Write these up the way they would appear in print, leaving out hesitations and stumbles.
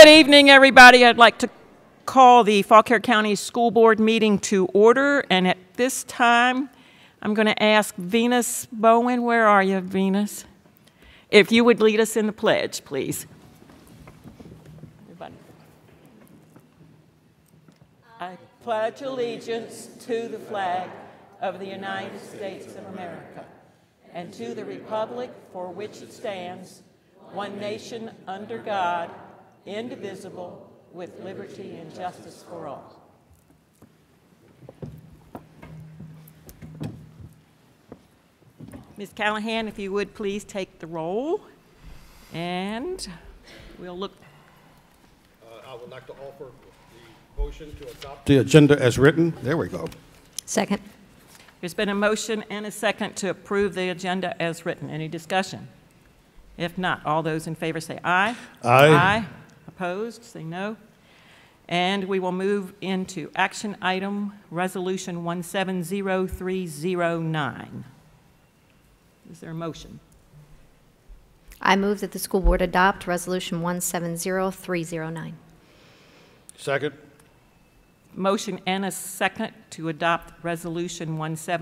evening, everybody. I'd like to call the Fauquier County School Board meeting to order, and at this time, I'm going to ask Venus Bowen, where are you, Venus? If you would lead us in the pledge, please. Everybody. I pledge allegiance to the flag of the United States of America and to the republic for which it stands, one nation under God, indivisible, with liberty and justice for all. Ms. Callahan, if you would please take the roll, and we'll look. I would like to offer the motion to adopt the agenda as written. There we go. Second. There's been a motion and a second to approve the agenda as written. Any discussion? If not, all those in favor say aye. Aye. Aye. Opposed, say no. And we will move into action item resolution 170309. Is there a motion? I move that the school board adopt resolution 170309. Second. Motion and a second to adopt resolution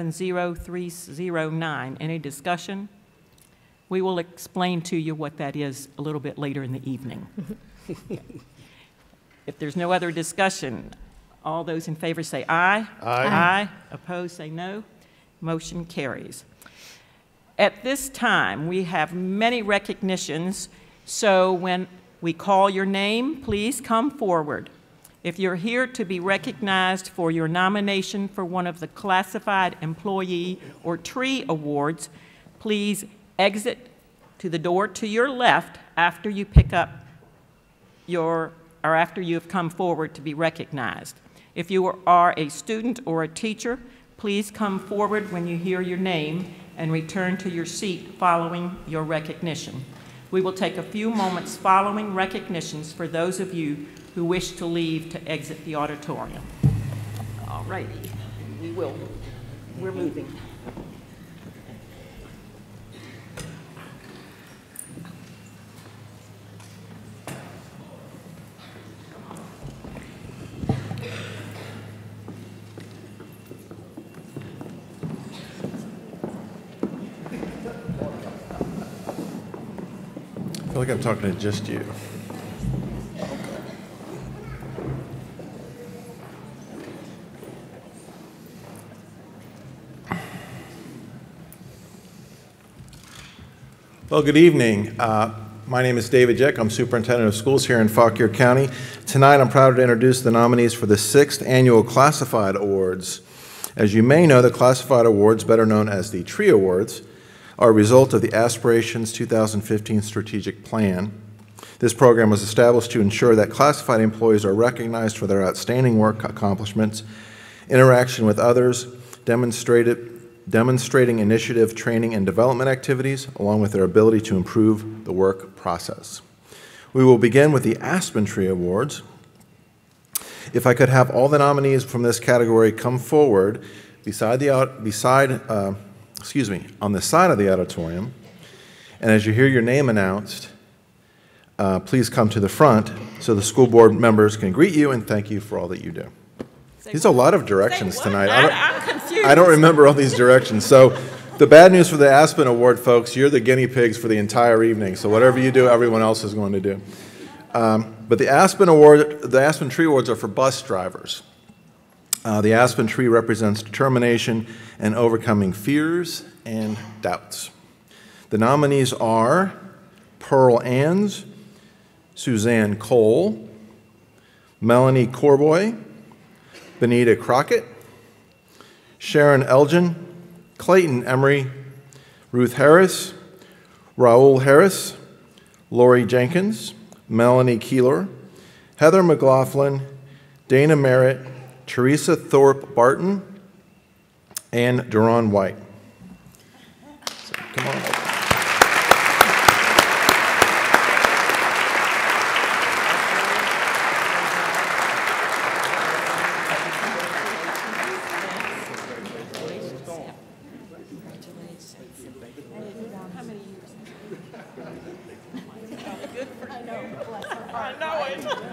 170309. Any discussion? We will explain to you what that is a little bit later in the evening. If there's no other discussion, all those in favor say aye. Aye. Aye. Opposed, say no. Motion carries. At this time, we have many recognitions, so when we call your name, please come forward. If you're here to be recognized for your nomination for one of the Classified Employee or Tree Awards, please exit to the door to your left after you pick up after you have come forward to be recognized. If you are a student or a teacher, please come forward when you hear your name and return to your seat following your recognition. We will take a few moments following recognitions for those of you who wish to leave to exit the auditorium. All righty, we're moving. I feel like I'm talking to just you. Well, good evening. My name is David Jeck. I'm Superintendent of Schools here in Fauquier County. Tonight, I'm proud to introduce the nominees for the 6th Annual Classified Awards. As you may know, the Classified Awards, better known as the Tree Awards, are a result of the Aspirations 2015 Strategic Plan. This program was established to ensure that classified employees are recognized for their outstanding work accomplishments, interaction with others, demonstrating initiative, training, and development activities, along with their ability to improve the work process. We will begin with the Aspen Tree Awards. If I could have all the nominees from this category come forward on the side of the auditorium, and as you hear your name announced, please come to the front so the school board members can greet you and thank you for all that you do. There's a lot of directions tonight. I'm confused. I don't remember all these directions. So the bad news for the Aspen Award, folks, you're the guinea pigs for the entire evening. So whatever you do, everyone else is going to do. But the Aspen Tree Awards are for bus drivers. The Aspen Tree represents determination and overcoming fears and doubts. The nominees are Pearl Anns, Suzanne Cole, Melanie Corboy, Benita Crockett, Sharon Elgin, Clayton Emery, Ruth Harris, Raul Harris, Lori Jenkins, Melanie Keeler, Heather McLaughlin, Dana Merritt, Teresa Thorpe Barton, and Duron White. So, come on over. How many years? Good for I know it.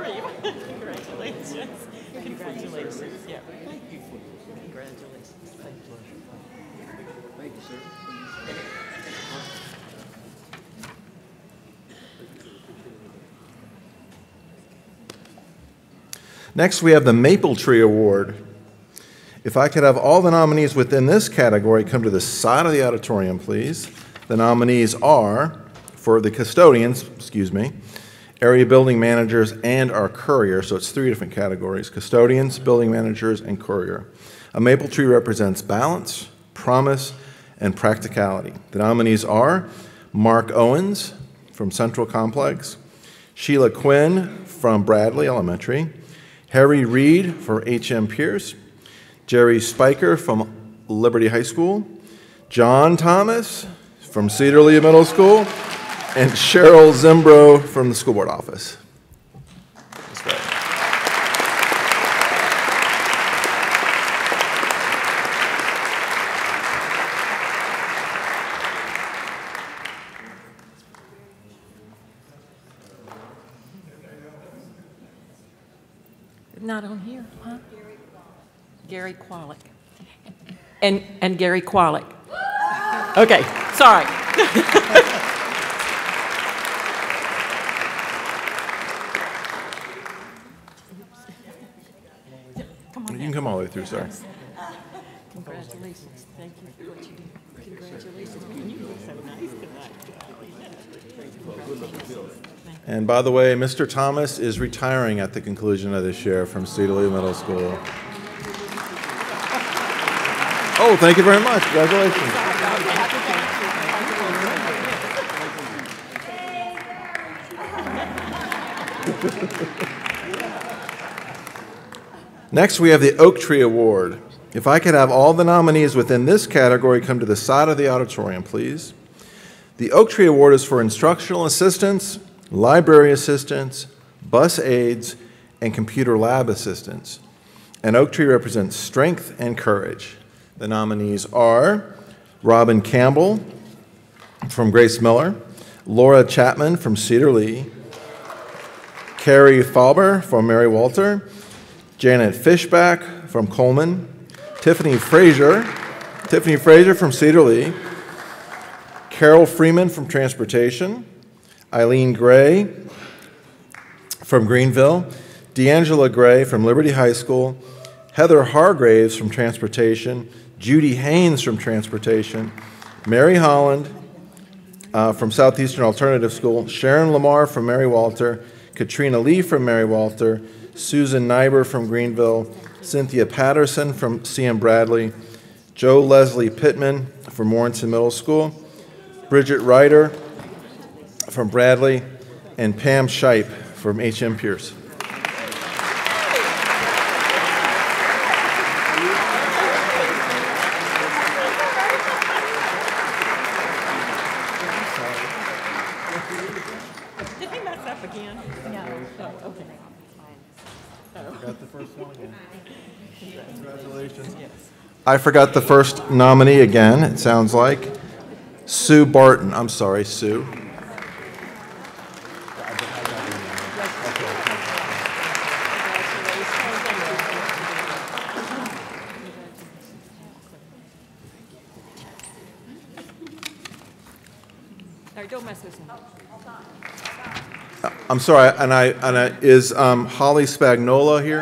Congratulations. Congratulations. Yeah. Congratulations. Thank you. Thank you, sir. Next, we have the Maple Tree Award. If I could have all the nominees within this category come to the side of the auditorium, please. The nominees are, for the custodians, area building managers, and our courier. So it's 3 different categories: custodians, building managers, and courier. A maple tree represents balance, promise, and practicality. The nominees are Mark Owens from Central Complex, Sheila Quinn from Bradley Elementary, Harry Reed for H.M. Pierce, Jerry Spiker from Liberty High School, John Thomas from Cedar Lee Middle School, and Cheryl Zimbro from the school board office. That's great. Not on here, huh? Gary Qualick. And Gary Qualick. Okay, sorry. Come on. You can come all the way through, sorry. Congratulations. Thank you for what you do. Congratulations. You look so nice tonight. And by the way, Mr. Thomas is retiring at the conclusion of this year from Cedar Lee Middle School. Oh, thank you very much. Congratulations. Next, we have the Oak Tree Award. If I could have all the nominees within this category come to the side of the auditorium, please. The Oak Tree Award is for instructional assistants, library assistants, bus aides, and computer lab assistants. And Oak Tree represents strength and courage. The nominees are Robin Campbell from Grace Miller, Laura Chapman from Cedar Lee, Carrie Faber from Mary Walter, Janet Fishback from Coleman, Tiffany Frazier from Cedar Lee, Carol Freeman from Transportation, Eileen Gray from Greenville, D'Angela Gray from Liberty High School, Heather Hargraves from Transportation, Judy Haynes from Transportation, Mary Holland from Southeastern Alternative School, Sharon Lamar from Mary Walter, Katrina Lee from Mary Walter, Susan Nyber from Greenville, Cynthia Patterson from C.M. Bradley, Joe Leslie Pittman from Warrenton Middle School, Bridget Ryder from Bradley, and Pam Shipe from H.M. Pierce. Did he mess up again? No. Oh, okay. Forgot the first one again. Congratulations. I forgot the first nominee again, it sounds like. Sue Barton. I'm sorry, Sue. Don't mess this up. I'm sorry, is Holly Spagnola here?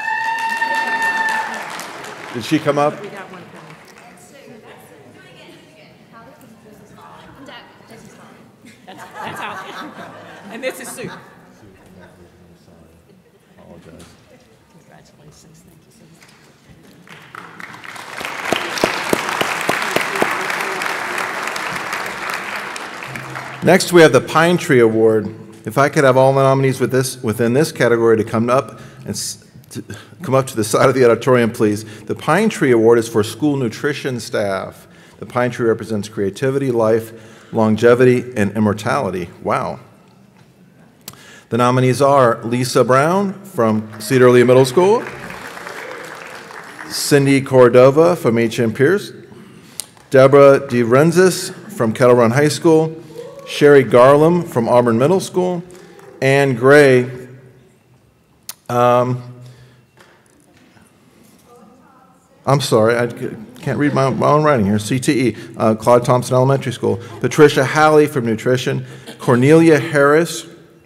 Did she come up? We got one coming. That's out. And this is Sue. Apologize. Congratulations. Thank you so much. Next, we have the Pine Tree Award. If I could have all the nominees within this category to come up to the side of the auditorium, please. The Pine Tree Award is for school nutrition staff. The Pine Tree represents creativity, life, longevity, and immortality. Wow. The nominees are Lisa Brown from Cedar Lee Middle School, Cindy Cordova from H.M. Pierce, Deborah DeRenzis from Kettle Run High School, Sherry Garlam from Auburn Middle School, Ann Gray I'm sorry, I can't read my own writing here. CTE, Claude Thompson Elementary School. Patricia Halley from Nutrition. Cornelia Harris,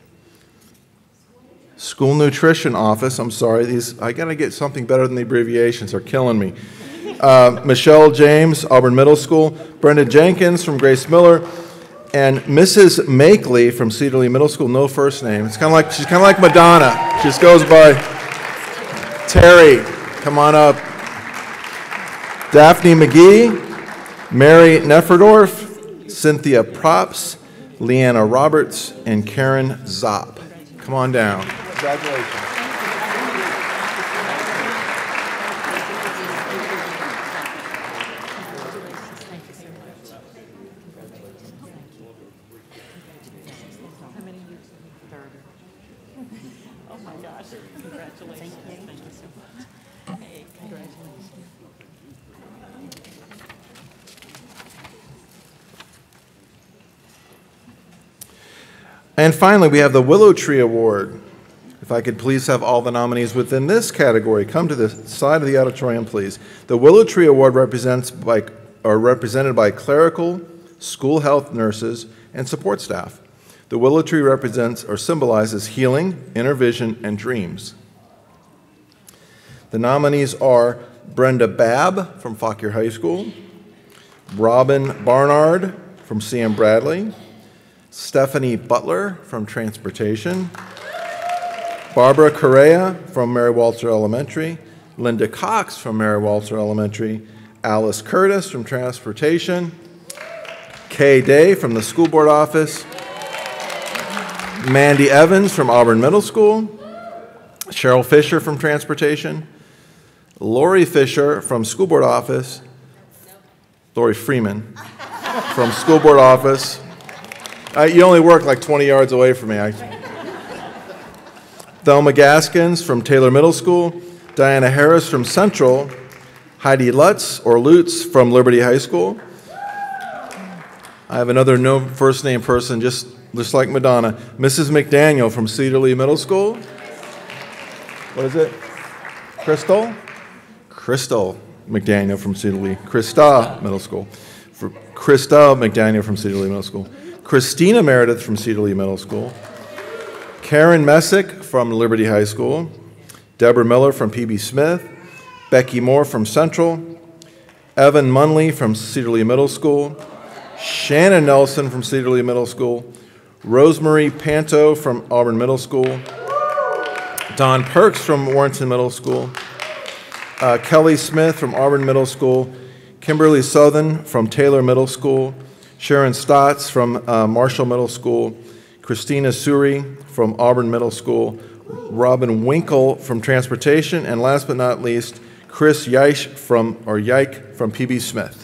School Nutrition Office. I'm sorry, I gotta get something better than the abbreviations. They're killing me. Michelle James, Auburn Middle School. Brenda Jenkins from Grace Miller. And Mrs. Makeley from Cedarly Middle School. No first name. She's kind of like Madonna. She just goes by Terry. Come on up. Daphne McGee, Mary Nefferdorf, Cynthia Props, Leanna Roberts, and Karen Zopp. Come on down. Congratulations. Oh my gosh, congratulations. Thank you so much. Hey, congratulations. And finally, we have the Willow Tree Award. If I could please have all the nominees within this category come to the side of the auditorium, please. The Willow Tree Award represented by clerical, school health nurses, and support staff. The willow tree represents or symbolizes healing, inner vision, and dreams. The nominees are Brenda Babb from Fauquier High School, Robin Barnard from C.M. Bradley, Stephanie Butler from Transportation, Barbara Correa from Mary Walter Elementary, Linda Cox from Mary Walter Elementary, Alice Curtis from Transportation, Kay Day from the School Board Office, Mandy Evans from Auburn Middle School, Cheryl Fisher from Transportation, Lori Fisher from School Board Office, Lori Freeman from School Board Office. You only work like 20 yards away from me. Thelma Gaskins from Taylor Middle School, Diana Harris from Central, Heidi Lutz or Lutz from Liberty High School. I have another no first name person, just like Madonna, Mrs. McDaniel from Cedarly Middle School. What is it? Crystal? Crystal McDaniel from Cedarly. Krista Middle School. Krista McDaniel from Cedarly Middle School. Christina Meredith from Cedarly Middle School. Karen Messick from Liberty High School. Deborah Miller from PB Smith. Becky Moore from Central. Evan Munley from Cedarly Middle School. Shannon Nelson from Cedarly Middle School. Rosemary Panto from Auburn Middle School. Don Perks from Warrenton Middle School. Kelly Smith from Auburn Middle School. Kimberly Southern from Taylor Middle School. Sharon Stotts from Marshall Middle School. Christina Suri from Auburn Middle School. Robin Winkle from Transportation. And last but not least, Chris Yike from PB Smith.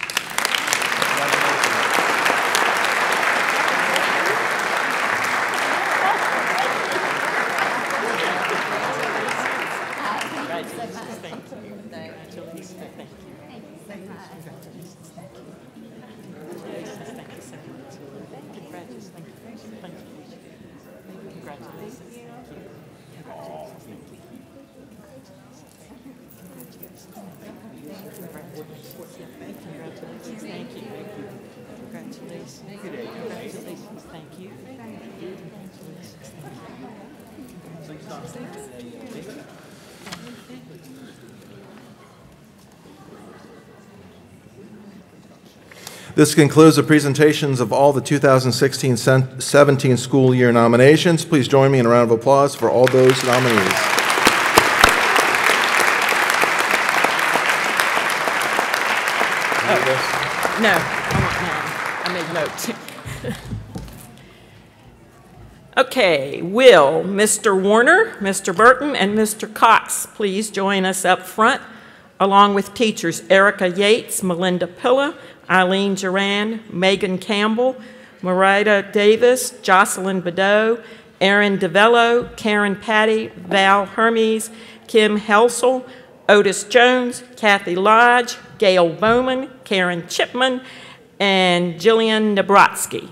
This concludes the presentations of all the 2016-17 school year nominations. Please join me in a round of applause for all those nominees. No, I want mine. I made notes. Okay, will Mr. Warner, Mr. Burton, and Mr. Cox please join us up front, along with teachers Erica Yates, Melinda Pilla, Eileen Duran, Megan Campbell, Marita Davis, Jocelyn Bedeau, Erin DeVello, Karen Patty, Val Hermes, Kim Helsel, Otis Jones, Kathy Lodge, Gail Bowman, Karen Chipman, and Jillian Nabrotsky.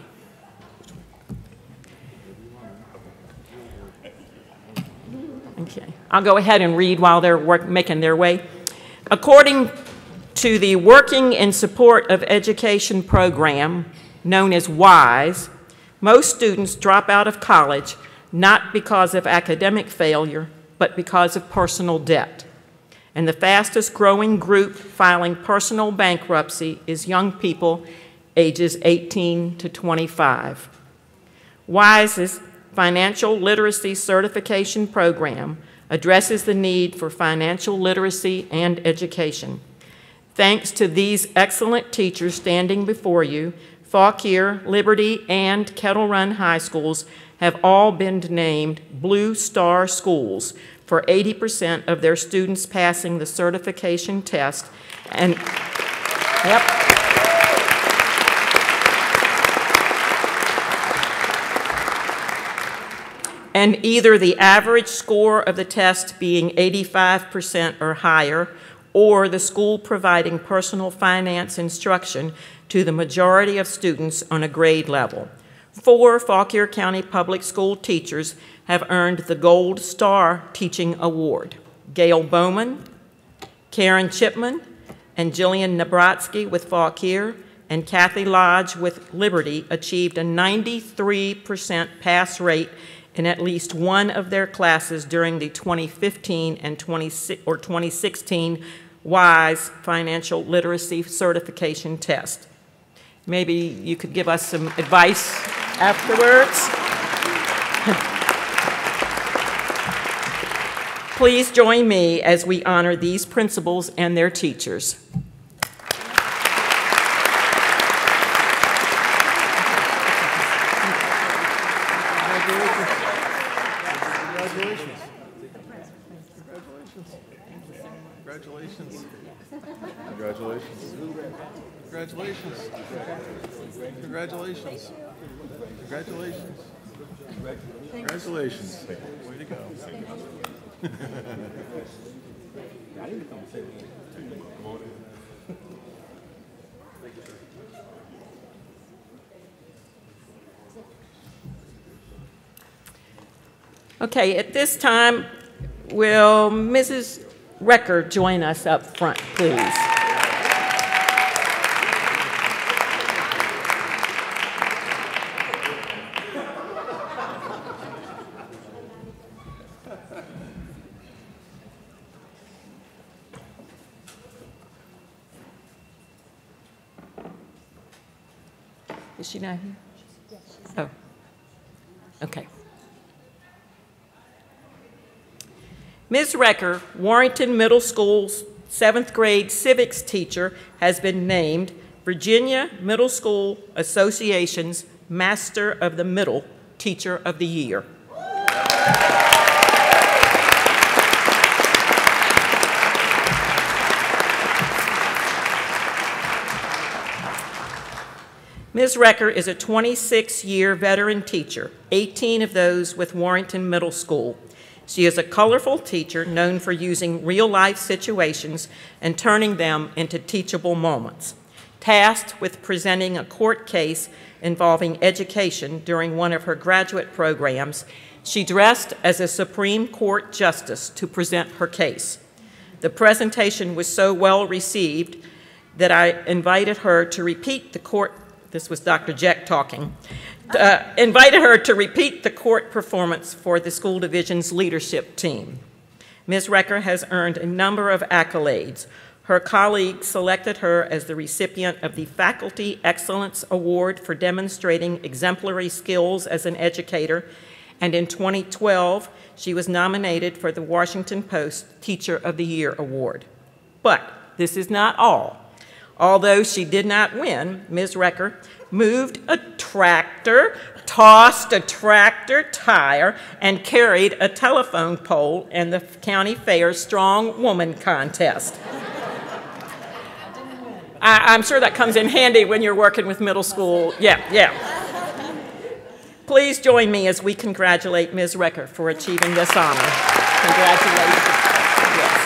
Okay. I'll go ahead and read while they're making their way. According to the Working in Support of Education program, known as WISE, most students drop out of college not because of academic failure, but because of personal debt. And the fastest growing group filing personal bankruptcy is young people ages 18 to 25. WISE's Financial Literacy Certification Program addresses the need for financial literacy and education. Thanks to these excellent teachers standing before you, Fauquier, Liberty, and Kettle Run High Schools have all been named Blue Star Schools for 80% of their students passing the certification test. And, yep. And either the average score of the test being 85% or higher, or the school providing personal finance instruction to the majority of students on a grade level. 4 Fauquier County Public School teachers have earned the Gold Star Teaching Award. Gail Bowman, Karen Chipman, and Jillian Nabratsky with Fauquier, and Kathy Lodge with Liberty achieved a 93% pass rate in at least one of their classes during the 2015 and 2016 WISE Financial Literacy Certification Test. Maybe you could give us some advice afterwards. Please join me as we honor these principals and their teachers. Congratulations. Congratulations. Congratulations. Congratulations. Way to go. Okay, at this time, will Mrs. Recker join us up front, please? Is she not here? Oh, okay. Ms. Recker, Warrington Middle School's 7th grade civics teacher, has been named Virginia Middle School Association's Master of the Middle Teacher of the Year. Ms. Recker is a 26-year veteran teacher, 18 of those with Warrington Middle School. She is a colorful teacher known for using real-life situations and turning them into teachable moments. Tasked with presenting a court case involving education during one of her graduate programs, she dressed as a Supreme Court justice to present her case. The presentation was so well received that I invited her to repeat the court. This was Dr. Jeck talking. Invited her to repeat the court performance for the school division's leadership team. Ms. Recker has earned a number of accolades. Her colleagues selected her as the recipient of the Faculty Excellence Award for demonstrating exemplary skills as an educator, and in 2012, she was nominated for the Washington Post Teacher of the Year Award. But this is not all. Although she did not win, Ms. Recker moved a tractor, tossed a tractor tire, and carried a telephone pole in the county fair's Strong Woman contest. I'm sure that comes in handy when you're working with middle school. Yeah. Please join me as we congratulate Ms. Recker for achieving this honor. Congratulations. Yes.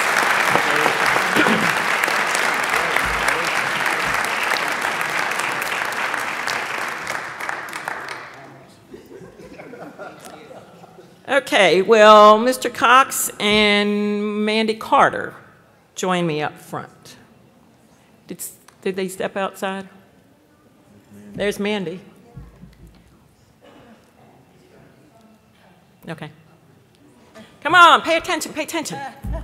Okay, well, Mr. Cox and Mandy Carter, join me up front. Did they step outside? There's Mandy. Okay. Come on, pay attention, pay attention.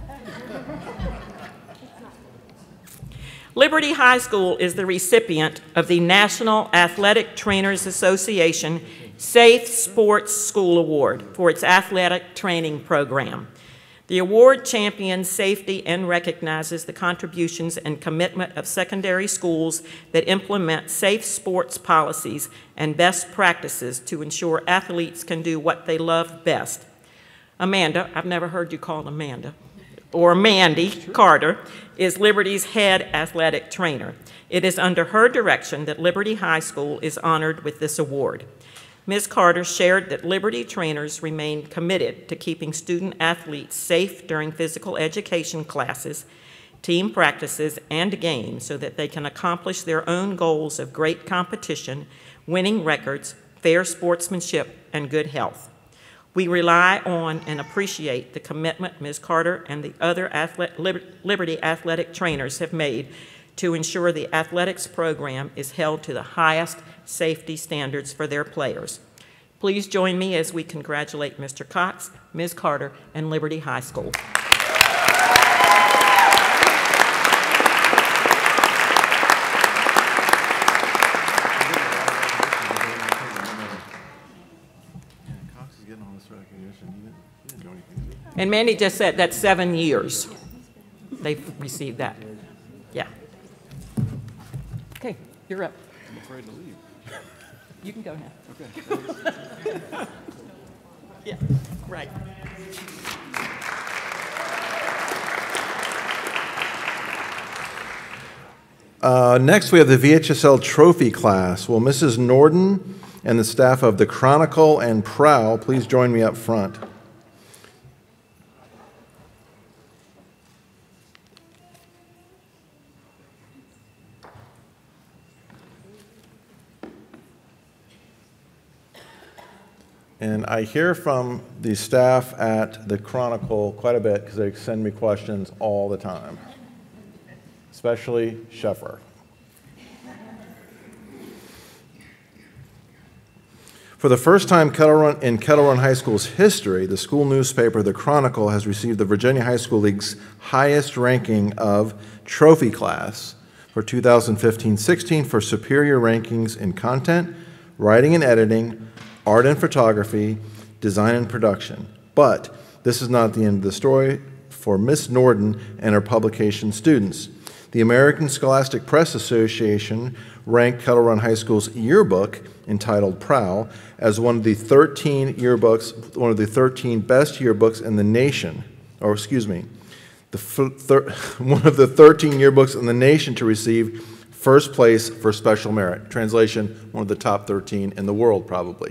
Liberty High School is the recipient of the National Athletic Trainers Association Safe Sports School Award for its athletic training program. The award champions safety and recognizes the contributions and commitment of secondary schools that implement safe sports policies and best practices to ensure athletes can do what they love best. Amanda, I've never heard you called Amanda, or Mandy Carter, is Liberty's head athletic trainer. It is under her direction that Liberty High School is honored with this award. Ms. Carter shared that Liberty trainers remain committed to keeping student athletes safe during physical education classes, team practices, and games so that they can accomplish their own goals of great competition, winning records, fair sportsmanship, and good health. We rely on and appreciate the commitment Ms. Carter and the other Liberty athletic trainers have made to ensure the athletics program is held to the highest safety standards for their players. Please join me as we congratulate Mr. Cox, Ms. Carter, and Liberty High School. And Mandy just said that's 7 years they've received that. Yeah. Okay, you're up. I'm afraid to leave. You can go now. Okay. Yeah, right. Next, we have the VHSL trophy class. Will Mrs. Norden and the staff of the Chronicle and Prowl please join me up front? And I hear from the staff at the Chronicle quite a bit because they send me questions all the time, especially Sheffer. For the first time in Kettle Run High School's history, the school newspaper, the Chronicle, has received the Virginia High School League's highest ranking of trophy class for 2015-16 for superior rankings in content, writing and editing, art and photography, design and production. But this is not the end of the story for Miss Norden and her publication students. The American Scholastic Press Association ranked Kettle Run High School's yearbook, entitled Prowl, as one of the 13 best yearbooks in the nation, or excuse me, one of the 13 yearbooks in the nation to receive first place for special merit. Translation, one of the top 13 in the world, probably.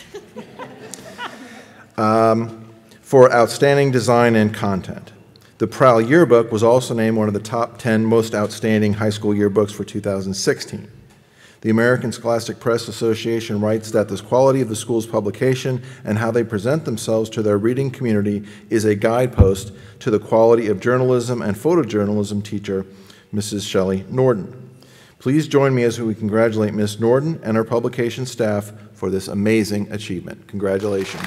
For outstanding design and content. The Prowl yearbook was also named one of the top 10 most outstanding high school yearbooks for 2016. The American Scholastic Press Association writes that the quality of the school's publication and how they present themselves to their reading community is a guidepost to the quality of journalism and photojournalism teacher, Mrs. Shelley Norden. Please join me as we congratulate Ms. Norden and her publication staff for this amazing achievement. Congratulations.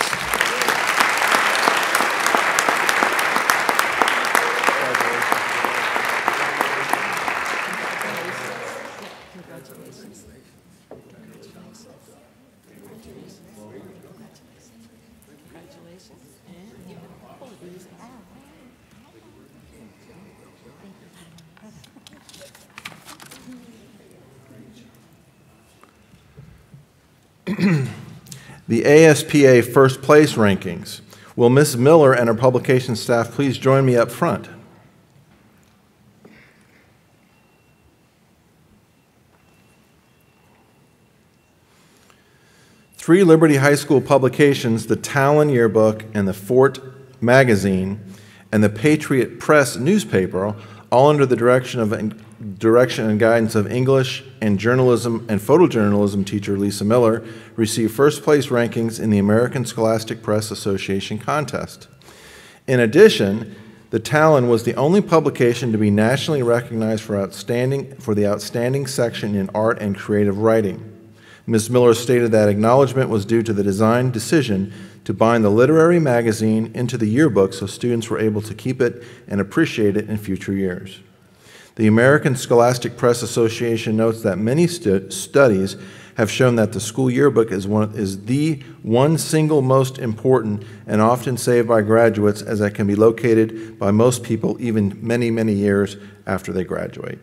The ASPA first place rankings. Will Ms. Miller and her publication staff please join me up front? Three Liberty High School publications, the Talon Yearbook and the Fort Magazine, and the Patriot Press newspaper, all under the direction of direction and guidance of English and journalism and photojournalism teacher Lisa Miller, received first place rankings in the American Scholastic Press Association contest. In addition, the Talon was the only publication to be nationally recognized for the outstanding section in art and creative writing. Ms. Miller stated that acknowledgement was due to the design decision to bind the literary magazine into the yearbook so students were able to keep it and appreciate it in future years. The American Scholastic Press Association notes that many studies have shown that the school yearbook is the one single most important and often saved by graduates, as it can be located by most people even many, many years after they graduate.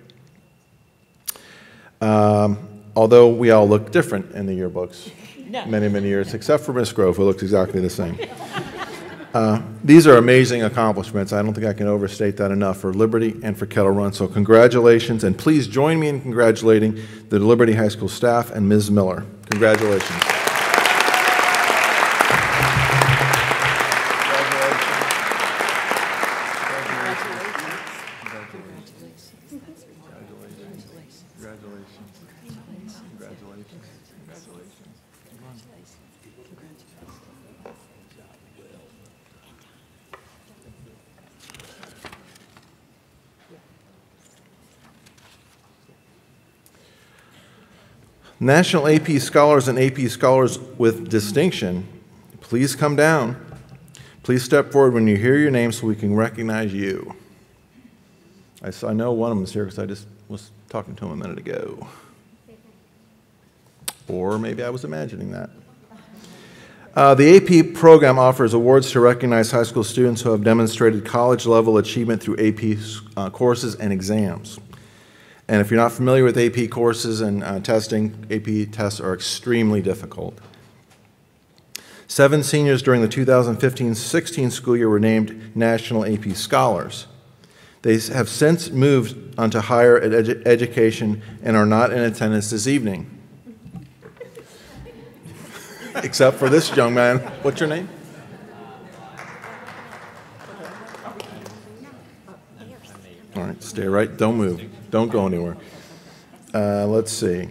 Although we all look different in the yearbooks many, many years, except for Miss Grove, who looks exactly the same. These are amazing accomplishments. I don't think I can overstate that enough for Liberty and for Kettle Run. So congratulations, and please join me in congratulating the Liberty High School staff and Ms. Miller. Congratulations. National AP Scholars and AP Scholars with distinction, please come down. Please step forward when you hear your name so we can recognize you. I know one of them is here because I just was talking to him a minute ago. Or maybe I was imagining that. The AP program offers awards to recognize high school students who have demonstrated college-level achievement through AP courses and exams. And if you're not familiar with AP courses and testing, AP tests are extremely difficult. 7 seniors during the 2015-16 school year were named National AP Scholars. They have since moved onto higher education and are not in attendance this evening. Except for this young man. What's your name? All right, stay right, don't move. Don't go anywhere. Let's see.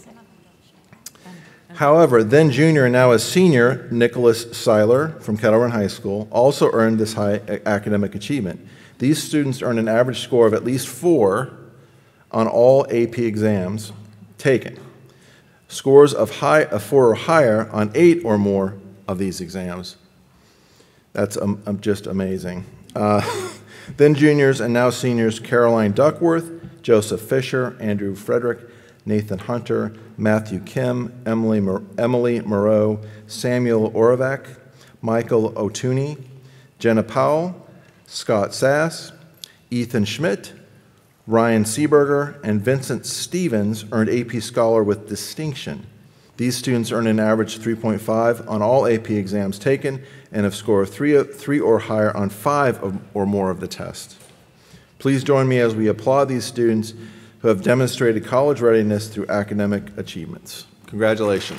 However, then junior and now a senior, Nicholas Seiler from Kettle Run High School, also earned this high academic achievement. These students earned an average score of at least 4 on all AP exams taken. Scores of 4 or higher on 8 or more of these exams. That's just amazing. Then juniors and now seniors, Caroline Duckworth, Joseph Fisher, Andrew Frederick, Nathan Hunter, Matthew Kim, Emily Moreau, Samuel Oravak, Michael O'Tooney, Jenna Powell, Scott Sass, Ethan Schmidt, Ryan Seeberger, and Vincent Stevens earned AP Scholar with distinction. These students earned an average 3.5 on all AP exams taken and have scored 3 or higher on 5 or more of the tests. Please join me as we applaud these students who have demonstrated college readiness through academic achievements. Congratulations.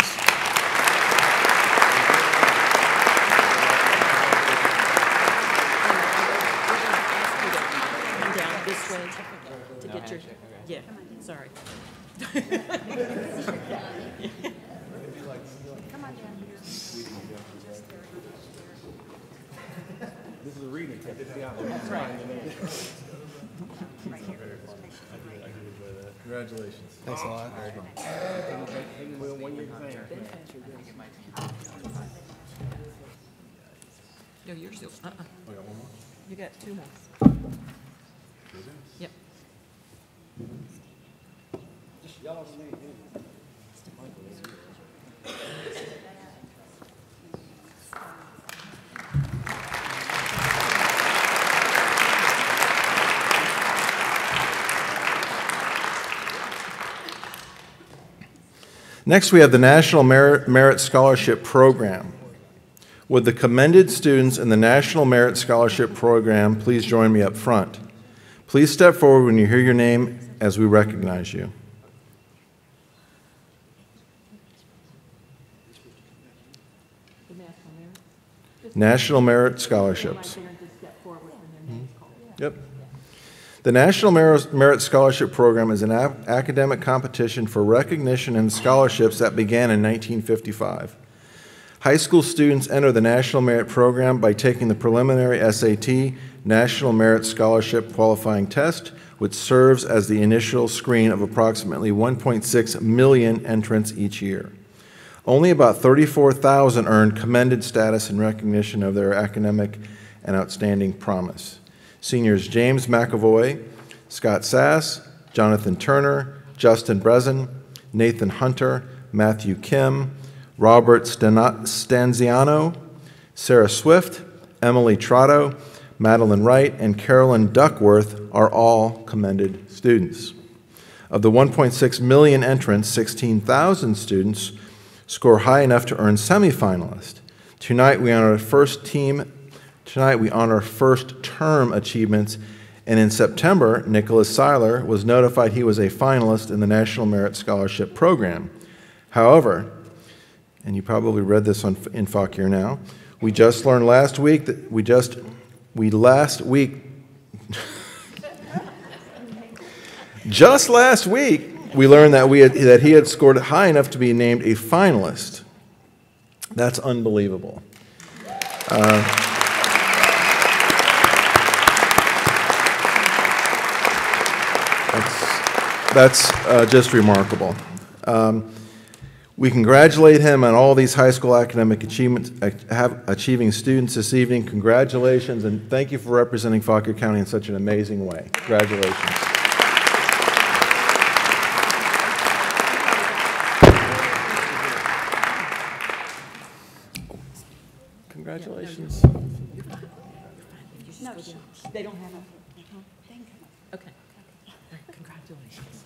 To get your, yeah, sorry. This is a reading. That's right. Congratulations. Thanks a lot. No, you're still, I got one more. You got 2 more. Yep. Next, we have the National Merit Scholarship Program. Would the commended students in the National Merit Scholarship Program please join me up front? Please step forward when you hear your name as we recognize you. National Merit Scholarships. Yep. The National Merit Scholarship Program is an academic competition for recognition and scholarships that began in 1955. High school students enter the National Merit Program by taking the preliminary SAT, National Merit Scholarship Qualifying Test, which serves as the initial screen of approximately 1.6 million entrants each year. Only about 34,000 earned commended status in recognition of their academic and outstanding promise. Seniors James McAvoy, Scott Sass, Jonathan Turner, Justin Brezen, Nathan Hunter, Matthew Kim, Robert Stanziano, Sarah Swift, Emily Trotto, Madeline Wright, and Carolyn Duckworth are all commended students. Of the 1.6 million entrants, 16,000 students score high enough to earn semifinalist. Tonight we honor first term achievements, and in September, Nicholas Seiler was notified he was a finalist in the National Merit Scholarship Program. However, and you probably read this in Fauquier now, we just learned last week that just last week, we learned that he had scored high enough to be named a finalist. That's unbelievable. That's just remarkable. We congratulate him on all these high school academic achievements, achieving students this evening. Congratulations, and thank you for representing Fauquier County in such an amazing way. Congratulations. Congratulations. No, they don't have a. Okay. Congratulations.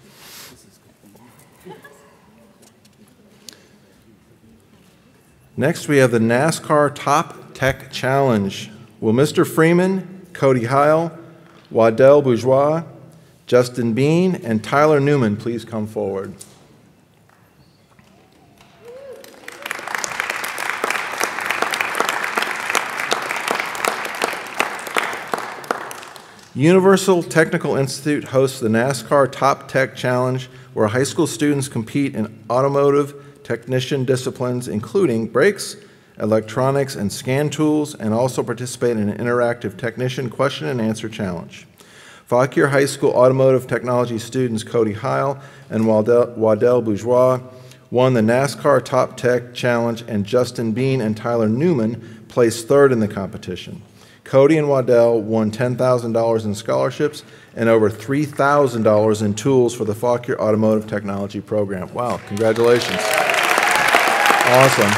Next, we have the NASCAR Top Tech Challenge. Will Mr. Freeman, Cody Heil, Waddell Bourgeois, Justin Bean, and Tyler Newman please come forward? Universal Technical Institute hosts the NASCAR Top Tech Challenge, where high school students compete in automotive technician disciplines, including brakes, electronics, and scan tools, and also participate in an interactive technician question and answer challenge. Fauquier High School automotive technology students Cody Heil and Waddell Bourgeois won the NASCAR Top Tech Challenge, and Justin Bean and Tyler Newman placed third in the competition. Cody and Waddell won $10,000 in scholarships and over $3,000 in tools for the Fauquier Automotive Technology Program. Wow, congratulations. Awesome.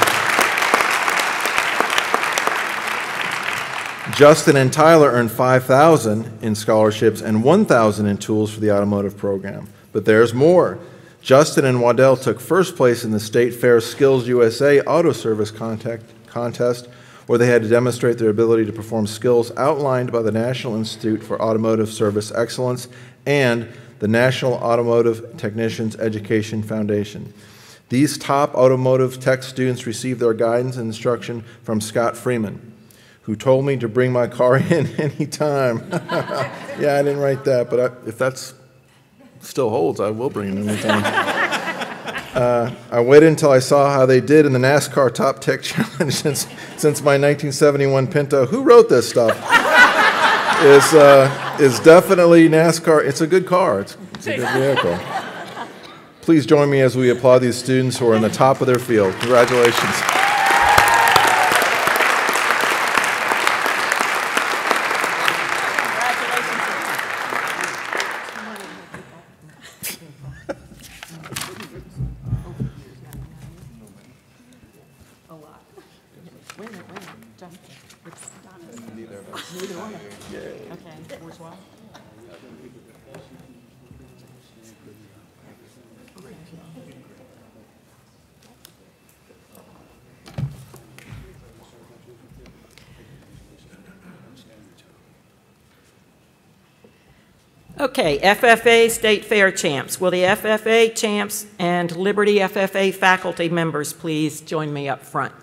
Justin and Tyler earned $5,000 in scholarships and $1,000 in tools for the automotive program. But there's more. Justin and Waddell took first place in the State Fair Skills USA Auto Service contest, where they had to demonstrate their ability to perform skills outlined by the National Institute for Automotive Service Excellence and the National Automotive Technicians Education Foundation. These top automotive tech students received their guidance and instruction from Scott Freeman, who told me to bring my car in anytime. Yeah, I didn't write that, but if that still holds, I will bring it in anytime. I waited until I saw how they did in the NASCAR Top Tech Challenge since my 1971 Pinto. Who wrote this stuff? is definitely NASCAR. It's a good car. It's a good vehicle. Please join me as we applaud these students who are in the top of their field. Congratulations. Okay, FFA State Fair champs. Will the FFA champs and Liberty FFA faculty members please join me up front?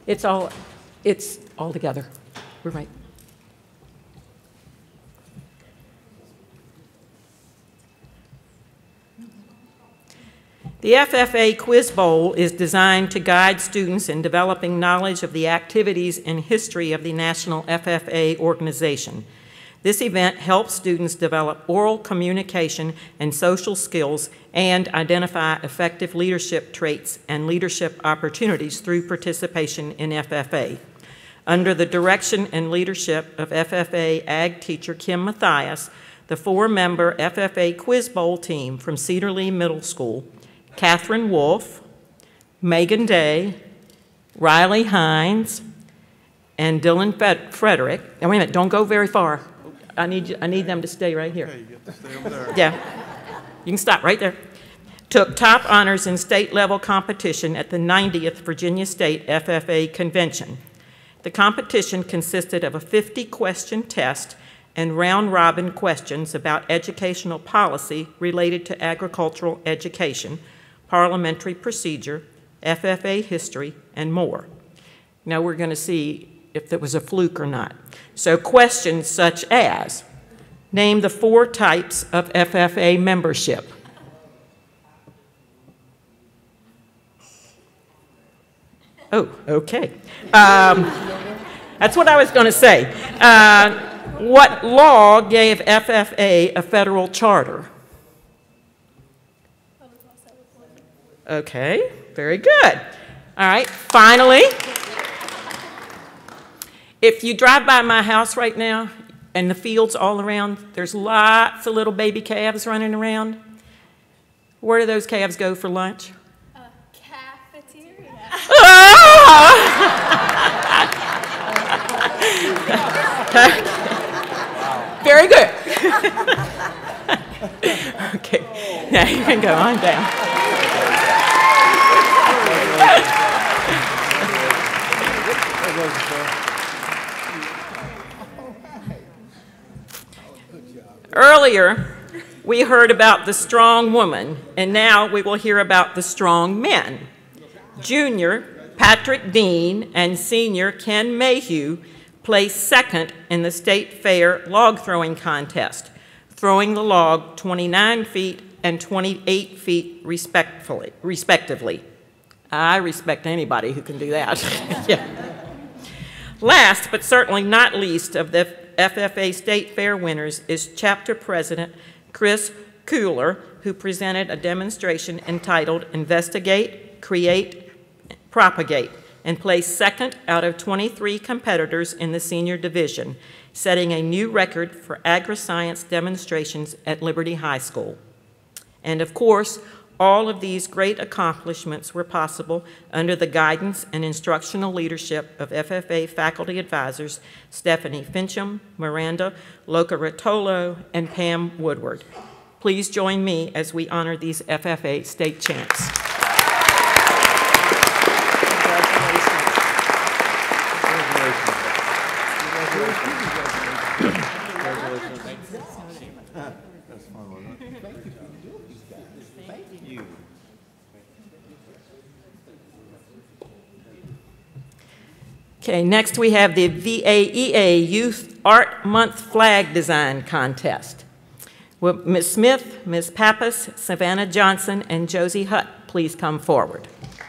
It's all together. We're right. The FFA Quiz Bowl is designed to guide students in developing knowledge of the activities and history of the National FFA organization. This event helps students develop oral communication and social skills and identify effective leadership traits and leadership opportunities through participation in FFA. Under the direction and leadership of FFA Ag teacher Kim Mathias, the 4-member FFA Quiz Bowl team from Cedar Lee Middle School, Catherine Wolf, Megan Day, Riley Hines, and Dylan Frederick. Now, wait a minute, don't go very far. I need them to stay right here. Okay, you get to stay over there. Yeah, you can stop right there. Took top honors in state-level competition at the 90th Virginia State FFA Convention. The competition consisted of a 50-question test and round-robin questions about educational policy related to agricultural education, parliamentary procedure, FFA history, and more. Now we're going to see if there was a fluke or not. So questions such as, name the 4 types of FFA membership. Oh, okay. That's what I was going to say. What law gave FFA a federal charter? Okay, very good. All right, finally, if you drive by my house right now and the fields all around, there's lots of little baby calves running around. Where do those calves go for lunch? Cafeteria. Very good. Okay, now you can go on down. Earlier, we heard about the strong woman, and now we will hear about the strong men. Junior Patrick Dean and senior Ken Mayhew placed second in the state fair log throwing contest, throwing the log 29 feet and 28 feet respectively. I respect anybody who can do that. Yeah. Last, but certainly not least, of the FFA State Fair winners is Chapter President Chris Kuhler, who presented a demonstration entitled Investigate, Create, Propagate, and placed second out of 23 competitors in the senior division, setting a new record for agri-science demonstrations at Liberty High School. And of course, all of these great accomplishments were possible under the guidance and instructional leadership of FFA faculty advisors Stephanie Fincham, Miranda Locaratolo, and Pam Woodward. Please join me as we honor these FFA state champs. Okay, next we have the VAEA Youth Art Month Flag Design Contest. Will Ms. Smith, Ms. Pappas, Savannah Johnson, and Josie Hutt please come forward.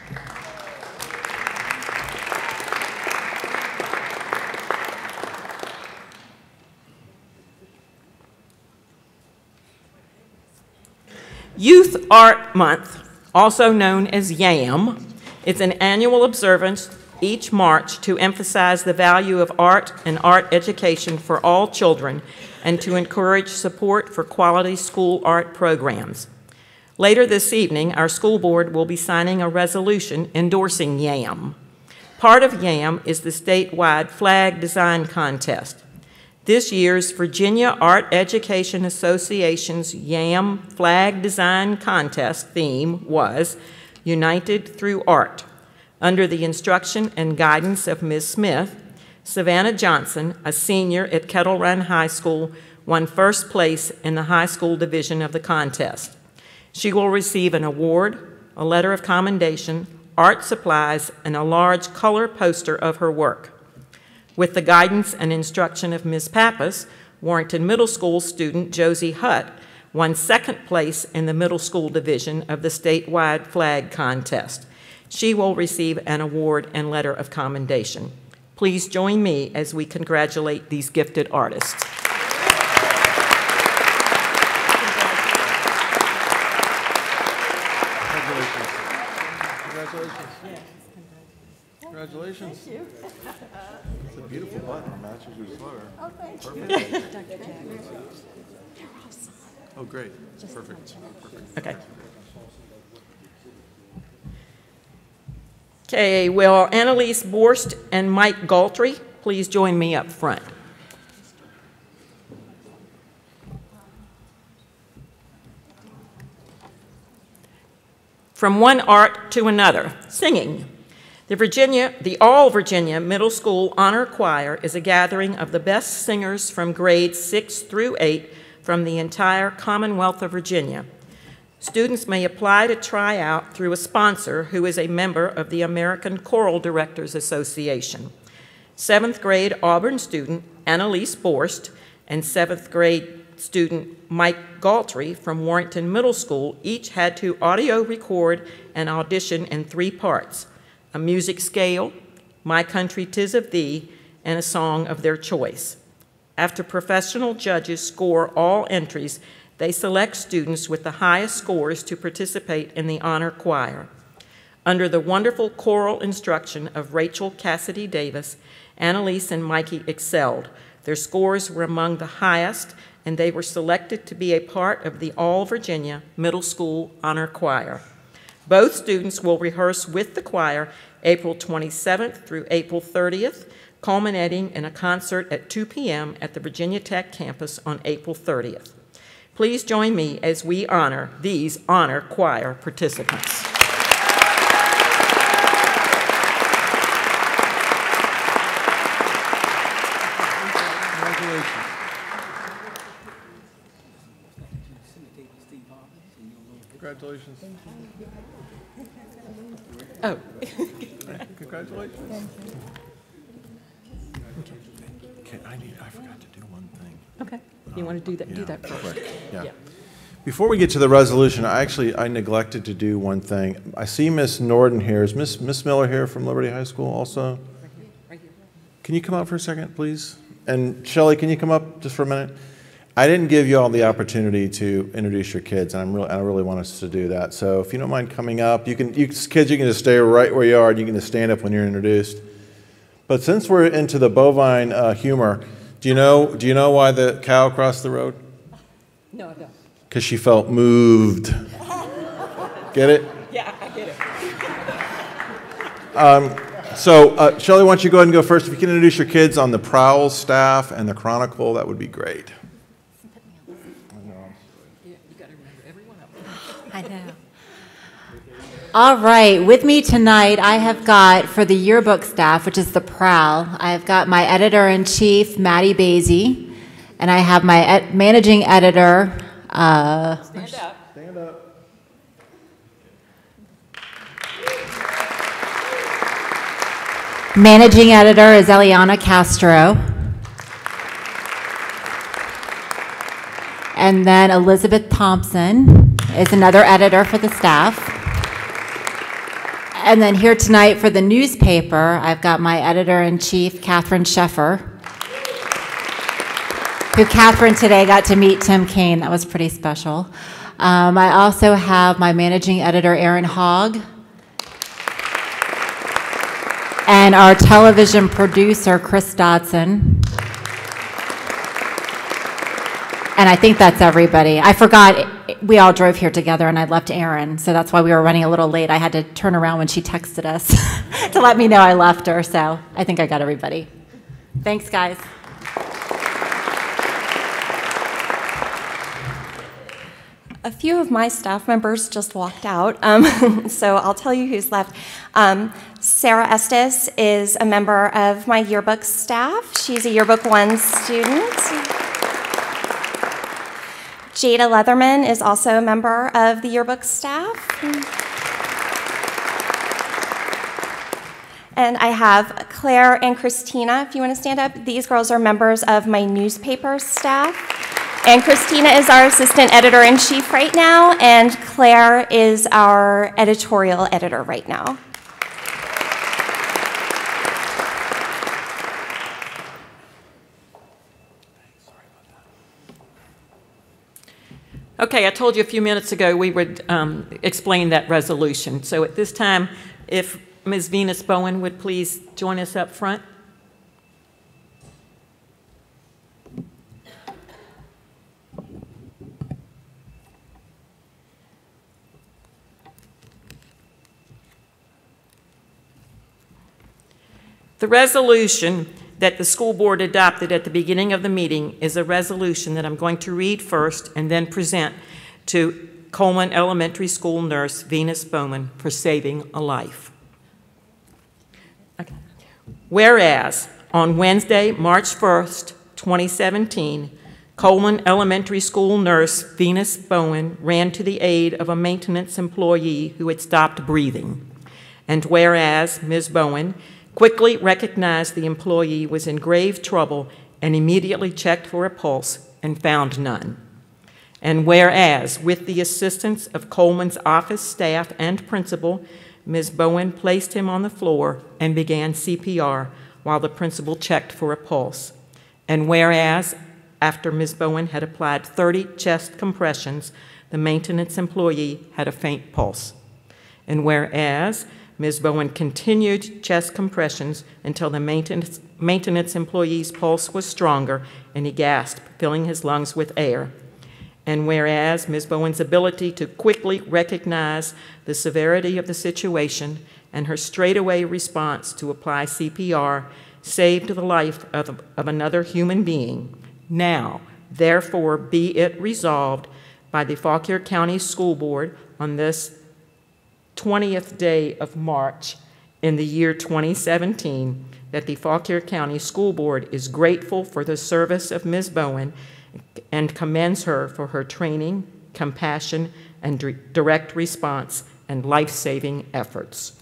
Youth Art Month, also known as YAM, is an annual observance each March to emphasize the value of art and art education for all children and to encourage support for quality school art programs. Later this evening, our school board will be signing a resolution endorsing YAM. Part of YAM is the statewide flag design contest. This year's Virginia Art Education Association's YAM Flag Design Contest theme was United Through Art. Under the instruction and guidance of Ms. Smith, Savannah Johnson, a senior at Kettle Run High School, won first place in the high school division of the contest. She will receive an award, a letter of commendation, art supplies, and a large color poster of her work. With the guidance and instruction of Ms. Pappas, Warrington Middle School student Josie Hutt won second place in the middle school division of the statewide flag contest. She will receive an award and letter of commendation. Please join me as we congratulate these gifted artists. Congratulations. Thank you. It's a beautiful button. It matches your sweater. Oh, thank you. Oh, great. Perfect. Okay. Okay, will Annalise Borst and Mike Galtry please join me up front? From one art to another, singing. The All Virginia Middle School Honor Choir is a gathering of the best singers from grades 6 through 8 from the entire Commonwealth of Virginia. Students may apply to try out through a sponsor who is a member of the American Choral Directors Association. 7th grade Auburn student Annalise Borst and 7th grade student Mike Galtry from Warrington Middle School each had to audio record and audition in 3 parts: a music scale, My Country 'Tis of Thee, and a song of their choice. After professional judges score all entries, they select students with the highest scores to participate in the honor choir. Under the wonderful choral instruction of Rachel Cassidy Davis, Annalise and Mikey excelled. Their scores were among the highest, and they were selected to be a part of the All Virginia Middle School Honor Choir. Both students will rehearse with the choir April 27th through April 30th, culminating in a concert at 2 p.m. at the Virginia Tech campus on April 30th. Please join me as we honor these honor choir participants. Congratulations. Oh. Congratulations. Okay, I forgot to do one thing. Okay. You want to do that? Yeah, do that first. quick. Yeah. Yeah. Before we get to the resolution, I neglected to do one thing. I see Miss Norden here. Is Miss Miller here from Liberty High School also? Right here. Can you come up for a second, please? And Shelley, can you come up just for a minute? I didn't give you all the opportunity to introduce your kids, and I really want us to do that. So if you don't mind coming up, kids, you can just stay right where you are, and you can just stand up when you're introduced. But since we're into the bovine humor, do you know why the cow crossed the road? No, I don't. Because she felt moved. Get it? Yeah, I get it. So Shelley, why don't you go ahead and go first? If you can introduce your kids on the Prowl staff and the Chronicle, that would be great. I know. All right, with me tonight, I have got, for the yearbook staff, which is the Prowl, I've got my editor-in-chief, Maddie Basie, and I have my managing editor. Stand up. Stand up. Managing editor is Eliana Castro. And then Elizabeth Thompson is another editor for the staff. And then here tonight for the newspaper, I've got my editor-in-chief, Catherine Sheffer, who Catherine today got to meet Tim Kaine. That was pretty special. I also have my managing editor, Aaron Hogg, and our television producer, Chris Dodson. And I think that's everybody. I forgot, we all drove here together and I left Erin, so that's why we were running a little late. I had to turn around when she texted us to let me know I left her, so I think I got everybody. Thanks, guys. A few of my staff members just walked out, so I'll tell you who's left. Sarah Estes is a member of my yearbook staff. She's a Yearbook 1 student. Jada Leatherman is also a member of the yearbook staff. And I have Claire and Christina, if you want to stand up. These girls are members of my newspaper staff. And Christina is our assistant editor-in-chief right now, and Claire is our editorial editor right now. Okay, I told you a few minutes ago we would explain that resolution. So at this time, if Ms. Venus Bowen would please join us up front. The resolution that the school board adopted at the beginning of the meeting is a resolution that I'm going to read first and then present to Coleman Elementary School nurse Venus Bowman for saving a life. Okay. Whereas on Wednesday, March 1st, 2017, Coleman Elementary School nurse Venus Bowen ran to the aid of a maintenance employee who had stopped breathing. And whereas Ms. Bowen quickly recognized the employee was in grave trouble and immediately checked for a pulse and found none. And whereas, with the assistance of Coleman's office staff and principal, Ms. Bowen placed him on the floor and began CPR while the principal checked for a pulse. And whereas, after Ms. Bowen had applied 30 chest compressions, the maintenance employee had a faint pulse. And whereas, Ms. Bowen continued chest compressions until the maintenance employee's pulse was stronger and he gasped, filling his lungs with air. And whereas Ms. Bowen's ability to quickly recognize the severity of the situation and her straightaway response to apply CPR saved the life of another human being, now, therefore, be it resolved by the Fauquier County School Board on this 20th day of March in the year 2017 that the Fauquier County School Board is grateful for the service of Ms. Bowen and commends her for her training, compassion, and direct response and life-saving efforts.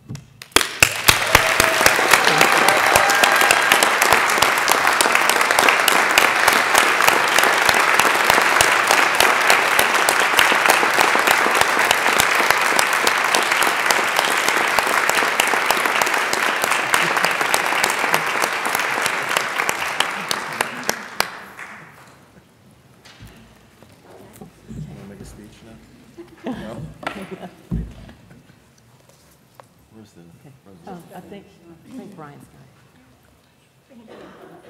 I think Brian's got it.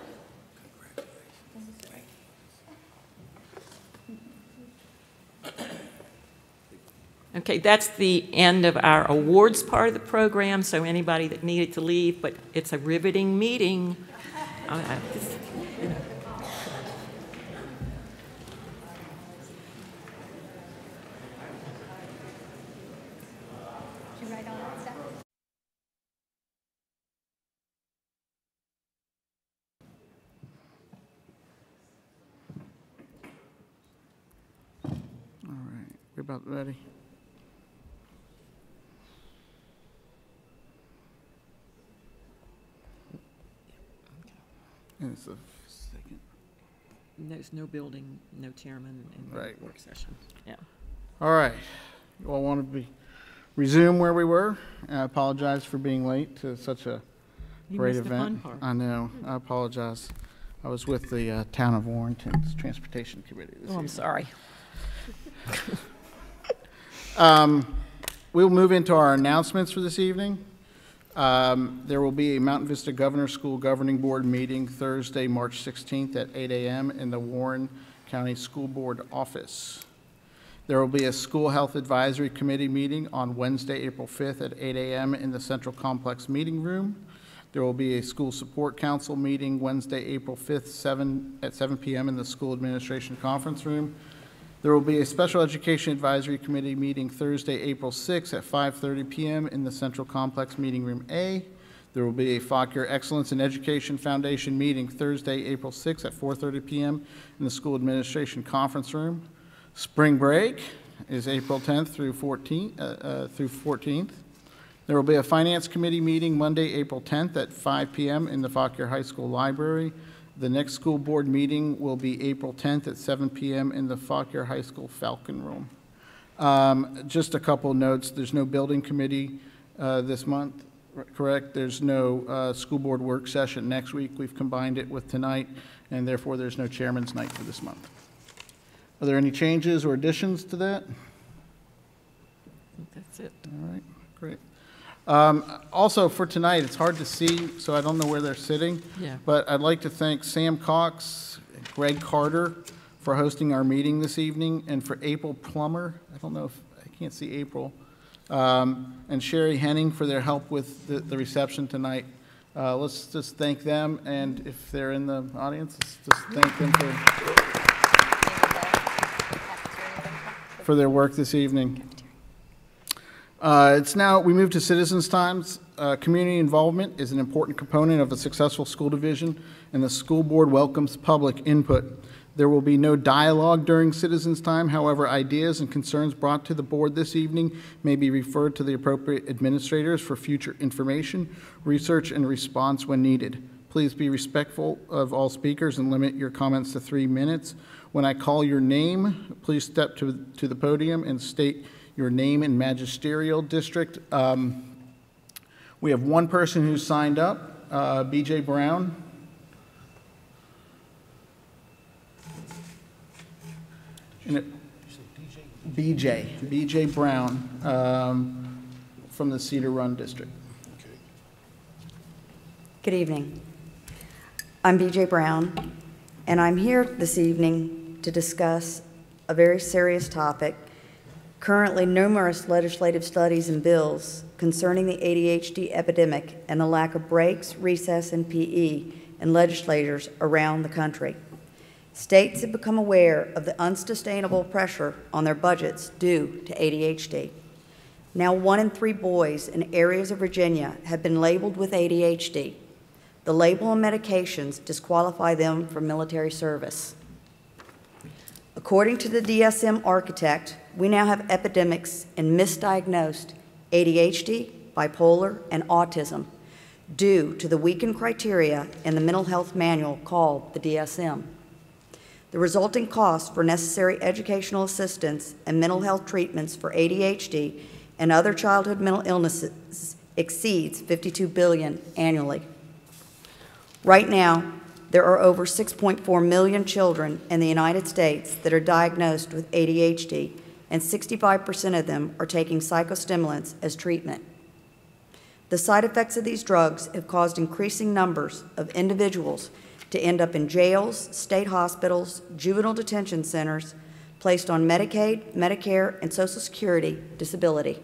Okay, that's the end of our awards part of the program, so anybody that needed to leave, but it's a riveting meeting. We're about ready. And it's a second. There's no building, no chairman, and no Right. work session. Yeah. All right. You all want to resume where we were? I apologize for being late to such a great missed the fun event. part. I know. I apologize. I was with the Town of Warrenton's Transportation Committee this Oh, I'm evening. sorry. We'll move into our announcements for this evening. There will be a Mountain Vista Governor School Governing Board meeting Thursday, March 16th at 8 a.m. in the Warren County School Board office. There will be a School Health Advisory Committee meeting on Wednesday, April 5th at 8 a.m. in the Central Complex Meeting Room. There will be a School Support Council meeting Wednesday, April 5th at 7 p.m. in the School Administration Conference Room. There will be a Special Education Advisory Committee meeting Thursday, April 6th at 5:30 p.m. in the Central Complex Meeting Room A. There will be a Fauquier Excellence in Education Foundation meeting Thursday, April 6th at 4:30 p.m. in the School Administration Conference Room. Spring break is April 10th through 14th. There will be a Finance Committee meeting Monday, April 10th at 5 p.m. in the Fauquier High School Library. The next school board meeting will be April 10th at 7 p.m. in the Fauquier High School Falcon Room. Just a couple notes. There's no building committee this month, correct? There's no school board work session next week. We've combined it with tonight, and therefore there's no chairman's night for this month. Are there any changes or additions to that? That's it. All right, great. Also for tonight, it's hard to see, so I don't know where they're sitting. Yeah. But I'd like to thank Sam Cox, Greg Carter for hosting our meeting this evening, and for April Plummer. I don't know if, I can't see April. And Sherry Henning for their help with the reception tonight. Let's just thank them, and if they're in the audience, let's just thank them for their work this evening. We move to citizens' times. Community involvement is an important component of a successful school division, and the school board welcomes public input. There will be no dialogue during citizens' time. However, ideas and concerns brought to the board this evening may be referred to the appropriate administrators for future information, research, and response when needed. Please be respectful of all speakers and limit your comments to 3 minutes. When I call your name, please step to the podium and state your name and magisterial district. We have one person who signed up, BJ Brown. BJ Brown from the Cedar Run District. Good evening. I'm BJ Brown, and I'm here this evening to discuss a very serious topic. Currently, numerous legislative studies and bills concerning the ADHD epidemic and the lack of breaks, recess, and PE in legislatures around the country. States have become aware of the unsustainable pressure on their budgets due to ADHD. Now 1 in 3 boys in areas of Virginia have been labeled with ADHD. The label and medications disqualify them from military service. According to the DSM architect, we now have epidemics in misdiagnosed ADHD, bipolar, and autism due to the weakened criteria in the mental health manual called the DSM. The resulting cost for necessary educational assistance and mental health treatments for ADHD and other childhood mental illnesses exceeds $52 billion annually. Right now, there are over 6.4 million children in the United States that are diagnosed with ADHD, and 65% of them are taking psychostimulants as treatment. The side effects of these drugs have caused increasing numbers of individuals to end up in jails, state hospitals, juvenile detention centers, placed on Medicaid, Medicare, and Social Security disability.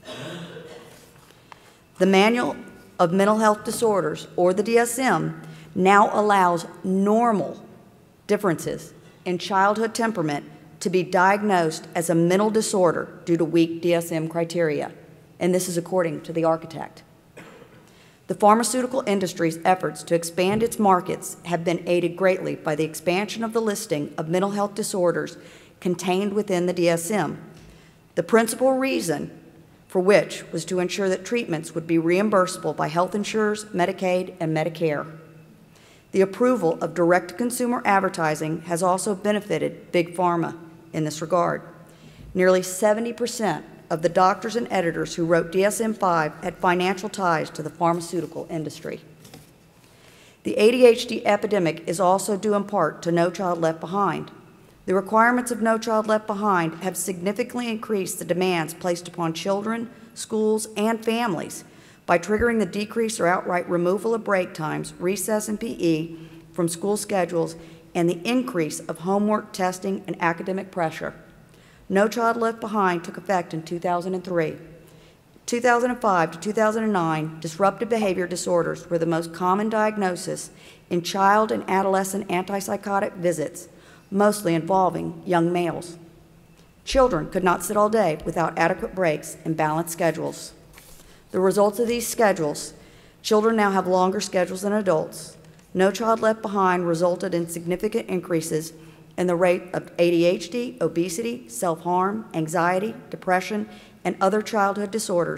The Manual of Mental Health Disorders, or the DSM, now allows normal differences in childhood temperament to be diagnosed as a mental disorder due to weak DSM criteria, and this is according to the architect. The pharmaceutical industry's efforts to expand its markets have been aided greatly by the expansion of the listing of mental health disorders contained within the DSM. The principal reason for which was to ensure that treatments would be reimbursable by health insurers, Medicaid, and Medicare. The approval of direct-to-consumer advertising has also benefited Big Pharma in this regard. Nearly 70% of the doctors and editors who wrote DSM-5 had financial ties to the pharmaceutical industry. The ADHD epidemic is also due in part to No Child Left Behind. The requirements of No Child Left Behind have significantly increased the demands placed upon children, schools, and families by triggering the decrease or outright removal of break times, recess, and PE from school schedules, and the increase of homework, testing, and academic pressure. No Child Left Behind took effect in 2003. 2005 to 2009, disruptive behavior disorders were the most common diagnosis in child and adolescent antipsychotic visits, mostly involving young males. Children could not sit all day without adequate breaks and balanced schedules. The results of these schedules, children now have longer schedules than adults. No Child Left Behind resulted in significant increases in the rate of ADHD, obesity, self-harm, anxiety, depression, and other childhood disorders,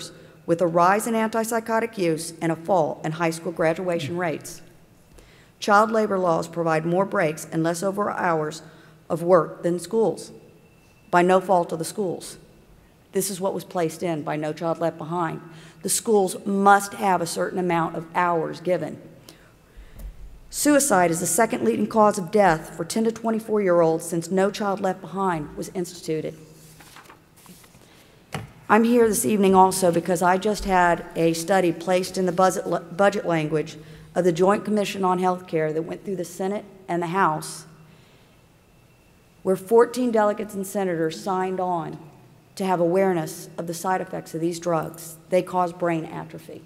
with a rise in antipsychotic use and a fall in high school graduation rates. Child labor laws provide more breaks and less over hours of work than schools, by no fault of the schools. This is what was placed in by No Child Left Behind. The schools must have a certain amount of hours given. Suicide is the second leading cause of death for 10 to 24-year-olds since No Child Left Behind was instituted. I'm here this evening also because I just had a study placed in the budget language of the Joint Commission on Healthcare that went through the Senate and the House, where 14 delegates and senators signed on to have awareness of the side effects of these drugs. They cause brain atrophy.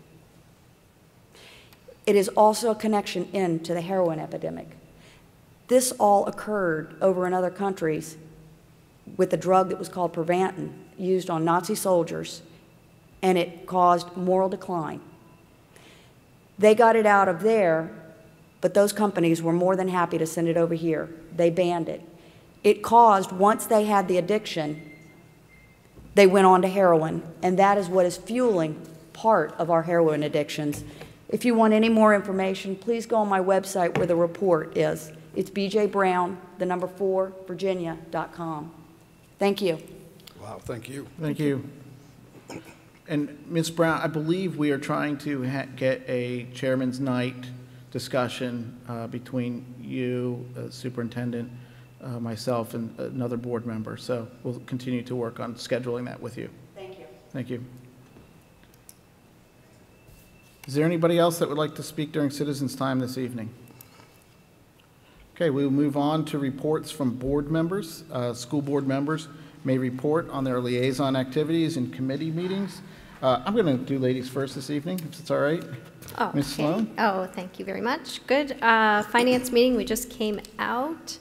It is also a connection into the heroin epidemic. This all occurred over in other countries with a drug that was called Prevantin, used on Nazi soldiers, and it caused moral decline. They got it out of there, but those companies were more than happy to send it over here. They banned it. It caused, once they had the addiction, they went on to heroin, and that is what is fueling part of our heroin addictions. If you want any more information, please go on my website where the report is. It's bjbrown4 Virginia.com. Thank you. Wow, thank you. Thank you. And Ms. Brown, I believe we are trying to get a chairman's night discussion between you, superintendent, myself, and another board member. So we'll continue to work on scheduling that with you. Thank you. Thank you. Is there anybody else that would like to speak during citizens' time this evening? Okay, we will move on to reports from board members. School board members may report on their liaison activities and committee meetings. I'm going to do ladies first this evening, if it's all right. Oh, Ms. Sloan? Oh, thank you very much. Good. Finance meeting, we just came out,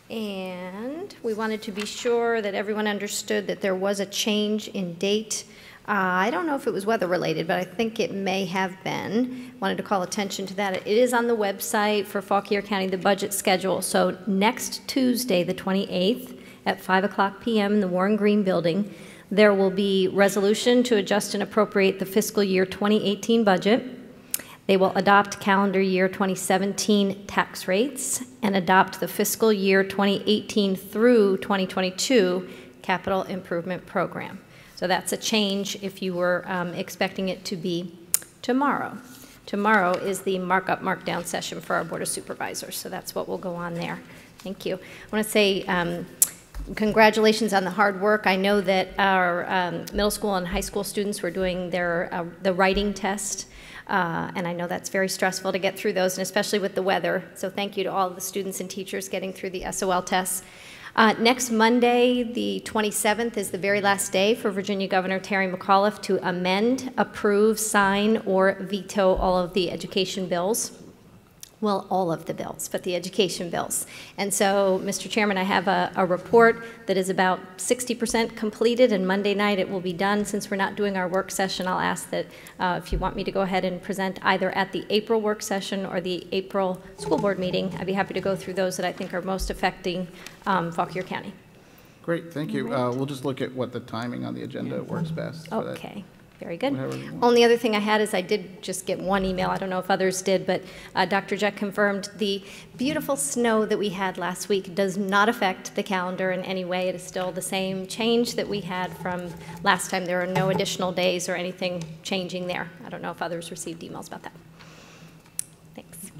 and we wanted to be sure that everyone understood that there was a change in date. I don't know if it was weather-related, but I think it may have been. Wanted to call attention to that. It is on the website for Fauquier County, the budget schedule. So next Tuesday, the 28th, at 5:00 p.m. in the Warren Green Building, there will be resolution to adjust and appropriate the fiscal year 2018 budget. They will adopt calendar year 2017 tax rates and adopt the fiscal year 2018 through 2022 capital improvement program. So that's a change if you were expecting it to be tomorrow. Tomorrow is the markup markdown session for our Board of Supervisors, so that's what will go on there. Thank you. I want to say congratulations on the hard work. I know that our middle school and high school students were doing their the writing test, and I know that's very stressful to get through those, and especially with the weather. So thank you to all the students and teachers getting through the SOL tests. Next Monday, the 27th, is the very last day for Virginia Governor Terry McAuliffe to amend, approve, sign, or veto all of the education bills. Well, all of the bills, but the education bills. And so, Mr. Chairman, I have a report that is about 60% completed, and Monday night it will be done. Since we're not doing our work session, I'll ask that if you want me to go ahead and present either at the April work session or the April school board meeting, I'd be happy to go through those that I think are most affecting Fauquier County. Great, thank you. Right. We'll just look at what the timing on the agenda works best. for that. Okay. Very good. Whatever you want. Only other thing I had is I did just get one email. I don't know if others did, but Dr. Jett confirmed the beautiful snow that we had last week does not affect the calendar in any way. It is still the same change that we had from last time. There are no additional days or anything changing there. I don't know if others received emails about that. Thanks.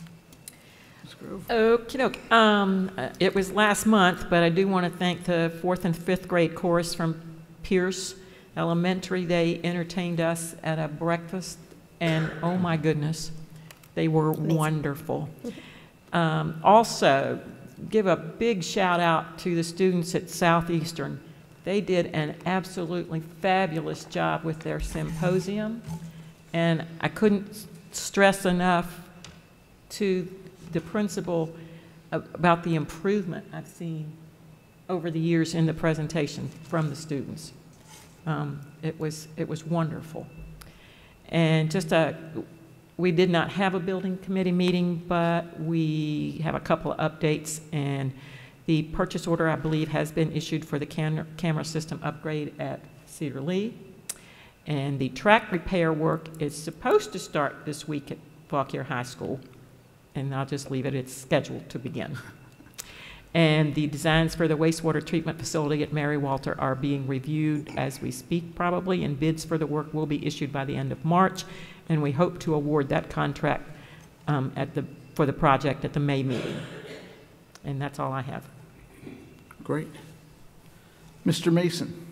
Okie doke. It was last month, but I do want to thank the 4th and 5th grade chorus from Pierce Elementary. They entertained us at a breakfast, and oh my goodness, they were wonderful. Also, give a big shout out to the students at Southeastern. They did an absolutely fabulous job with their symposium, and I couldn't stress enough to the principal about the improvement I've seen over the years in the presentation from the students. It was wonderful. And just we did not have a building committee meeting, but we have a couple of updates, and the purchase order, I believe, has been issued for the camera system upgrade at Cedar Lee. And the track repair work is supposed to start this week at Fauquier High School, and I'll just leave it, it's scheduled to begin. And the designs for the wastewater treatment facility at Mary Walter are being reviewed as we speak probably, and bids for the work will be issued by the end of March, and we hope to award that contract for the project at the May meeting. And that's all I have. Great. Mr. Mason?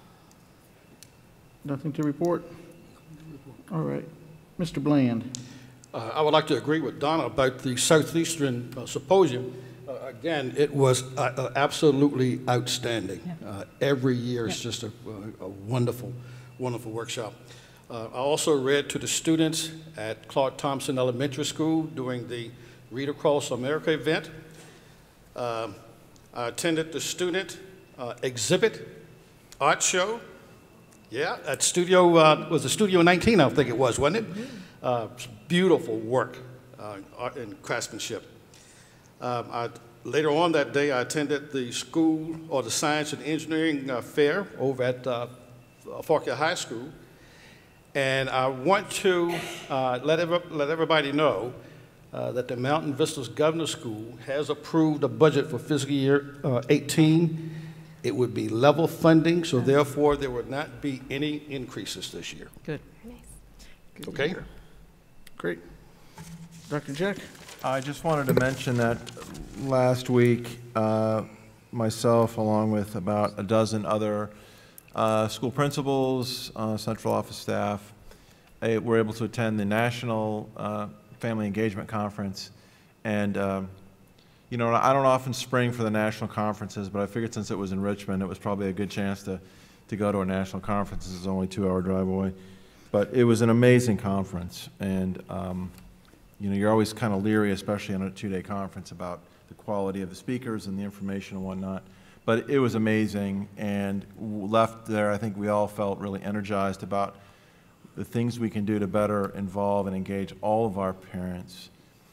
Nothing to report? All right. Mr. Bland? I would like to agree with Donna about the Southeastern Symposium. Again, it was absolutely outstanding. Every year it's just a wonderful, wonderful workshop. I also read to the students at Clark Thompson Elementary School during the Read Across America event. I attended the student exhibit art show. Yeah, at Studio, was it Studio 19, I think it was, wasn't it? Beautiful work, art and craftsmanship. Later on that day, I attended the school, or the science and engineering fair over at Fauquier High School. And I want to let everybody know that the Mountain Vistas Governor School has approved a budget for fiscal year 18. It would be level funding, so therefore there would not be any increases this year. Good. Good okay? Great. Dr. Jack? I just wanted to mention that last week, myself, along with about a dozen other school principals, central office staff, were able to attend the National Family Engagement Conference. And, you know, I don't often spring for the national conferences, but I figured since it was in Richmond, it was probably a good chance to go to a national conference. It's only a 2-hour drive away. But it was an amazing conference. And, you know, you're always kind of leery, especially on a 2-day conference, about the quality of the speakers and the information and whatnot. But it was amazing, and left there, I think we all felt really energized about the things we can do to better involve and engage all of our parents,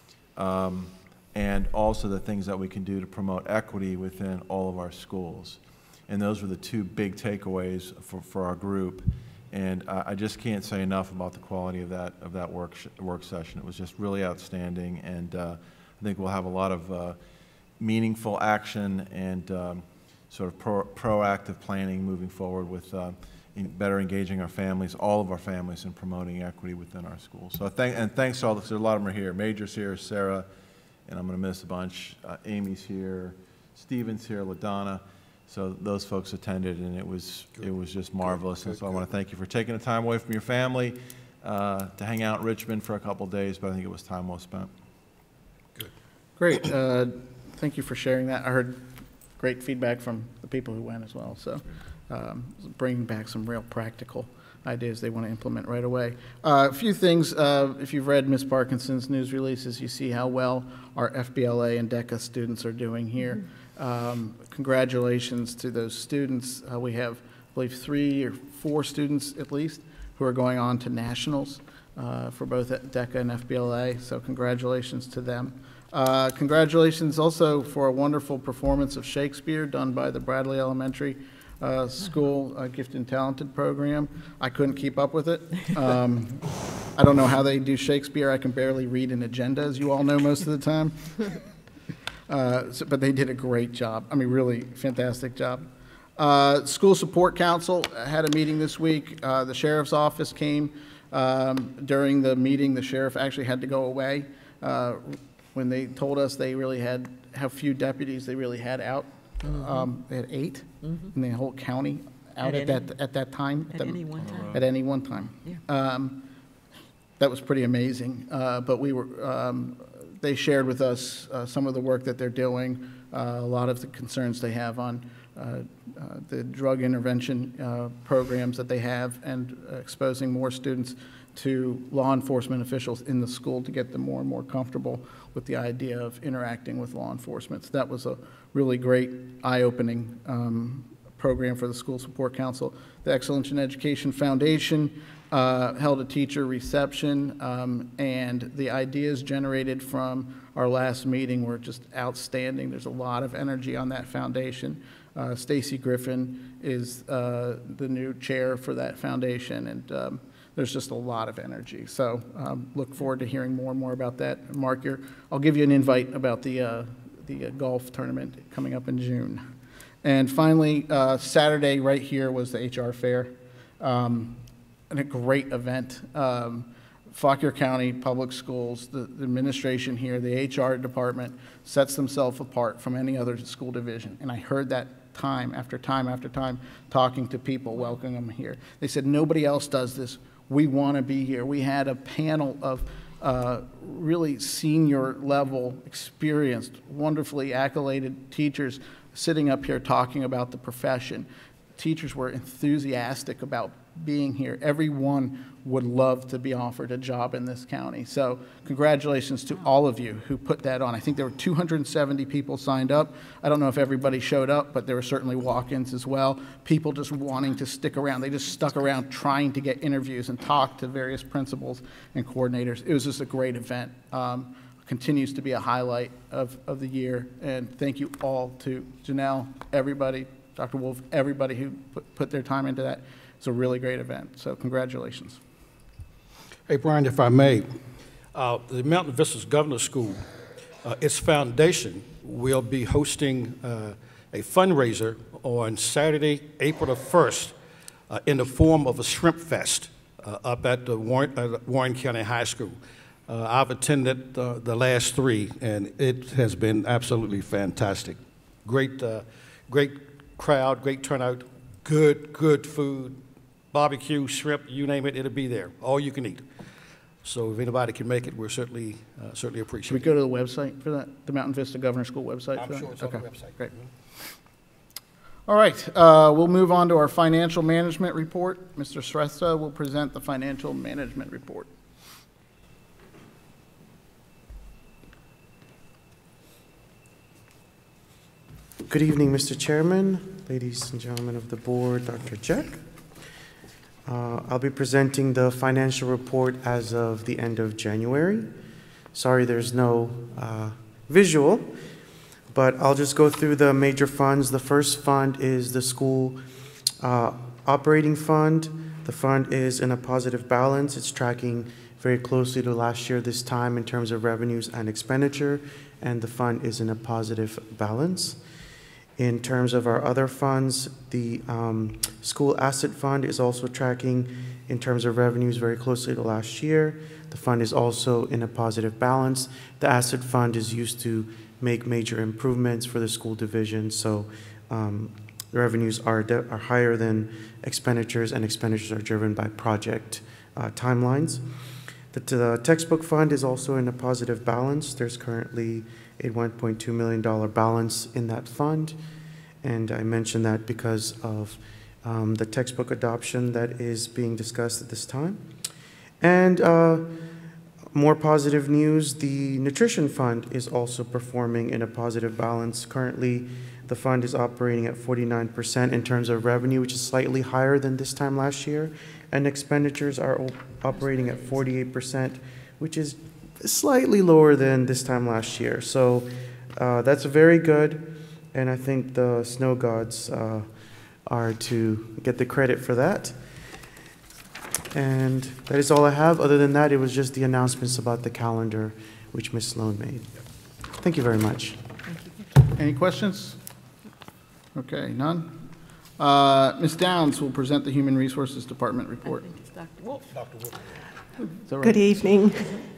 and also the things that we can do to promote equity within all of our schools. And those were the two big takeaways for our group. And I just can't say enough about the quality of that work session. It was just really outstanding, and I think we'll have a lot of meaningful action and sort of proactive planning moving forward with better engaging our families, all of our families, in promoting equity within our schools. So thanks to all, a lot of them are here. Major's here, Sarah, and I'm going to miss a bunch. Amy's here, Stephen's here, LaDonna. So those folks attended, and it was just marvelous. And so I want to thank you for taking the time away from your family to hang out in Richmond for a couple of days, but I think it was time well spent. Good. Great. Thank you for sharing that. I heard great feedback from the people who went as well. So bringing back some real practical ideas they want to implement right away. A few things. If you've read Ms. Parkinson's news releases, you see how well our FBLA and DECA students are doing here. Congratulations to those students. We have, I believe, 3 or 4 students at least who are going on to nationals for both DECA and FBLA, so congratulations to them. Congratulations also for a wonderful performance of Shakespeare done by the Bradley Elementary School Gifted and Talented program. I couldn't keep up with it. I don't know how they do Shakespeare. I can barely read an agenda, as you all know, most of the time. But they did a great job. I mean, really fantastic job. School Support Council had a meeting this week. The sheriff's office came during the meeting. The sheriff actually had to go away when they told us they really had how few deputies they really had out. They had 8 in the whole county out at that time. At any one time. At any one time. Yeah. That was pretty amazing. But we were. They shared with us some of the work that they're doing, a lot of the concerns they have on the drug intervention programs that they have, and exposing more students to law enforcement officials in the school to get them more and more comfortable with the idea of interacting with law enforcement. So that was a really great, eye-opening program for the School Support Council. The Excellence in Education Foundation held a teacher reception, and the ideas generated from our last meeting were just outstanding. There's a lot of energy on that foundation. Stacy Griffin is the new chair for that foundation, and there's just a lot of energy. So look forward to hearing more and more about that. Mark, I'll give you an invite about the golf tournament coming up in June. And finally, Saturday right here was the HR fair, and a great event. Fauquier County Public Schools, the administration here, the HR department sets themselves apart from any other school division. And I heard that time after time after time talking to people, welcoming them here. They said, nobody else does this. We want to be here. We had a panel of really senior level, experienced, wonderfully accoladed teachers sitting up here talking about the profession. Teachers were enthusiastic about being here. Everyone would love to be offered a job in this county. So congratulations to all of you who put that on. I think there were 270 people signed up. I don't know if everybody showed up, but there were certainly walk-ins as well. People just wanting to stick around. They just stuck around trying to get interviews and talk to various principals and coordinators. It was just a great event. Continues to be a highlight of the year. And thank you all to Janelle, everybody, Dr. Wolf, everybody who put their time into that. It's a really great event, so congratulations. Hey, Brian, if I may, the Mountain Vistas Governor's School, its foundation will be hosting a fundraiser on Saturday, April the 1st, in the form of a shrimp fest up at the Warren County High School. I've attended the last three, and it has been absolutely fantastic. Great, great crowd, great turnout, good food. Barbecue, shrimp, you name it, it'll be there. All you can eat. So if anybody can make it, we're certainly appreciate it. Should we go to the website for that, the Mountain Vista Governor School website? I'm sure it's on the website. Great. All right, we'll move on to our financial management report. Mr. Shrestha will present the financial management report. Good evening, Mr. Chairman, ladies and gentlemen of the board, Dr. Jack. I'll be presenting the financial report as of the end of January. Sorry there's no visual, but I'll just go through the major funds. The first fund is the school operating fund. The fund is in a positive balance. It's tracking very closely to last year this time in terms of revenues and expenditure, and the fund is in a positive balance. In terms of our other funds, the school asset fund is also tracking in terms of revenues very closely to last year. The fund is also in a positive balance. The asset fund is used to make major improvements for the school division, so the revenues are higher than expenditures, and expenditures are driven by project timelines. The textbook fund is also in a positive balance. There's currently a $1.2 million balance in that fund, and I mention that because of the textbook adoption that is being discussed at this time. And more positive news, the nutrition fund is also performing in a positive balance. Currently, the fund is operating at 49% in terms of revenue, which is slightly higher than this time last year, and expenditures are operating at 48%, which is slightly lower than this time last year. So that's very good, and I think the snow gods are to get the credit for that. And that is all I have. Other than that, it was just the announcements about the calendar, which Ms. Sloan made. Thank you very much. Any questions? Okay, none. Ms. Downs will present the Human Resources Department report. I think it's Dr. Wolf. Dr. Wolf. Is that right? Good evening,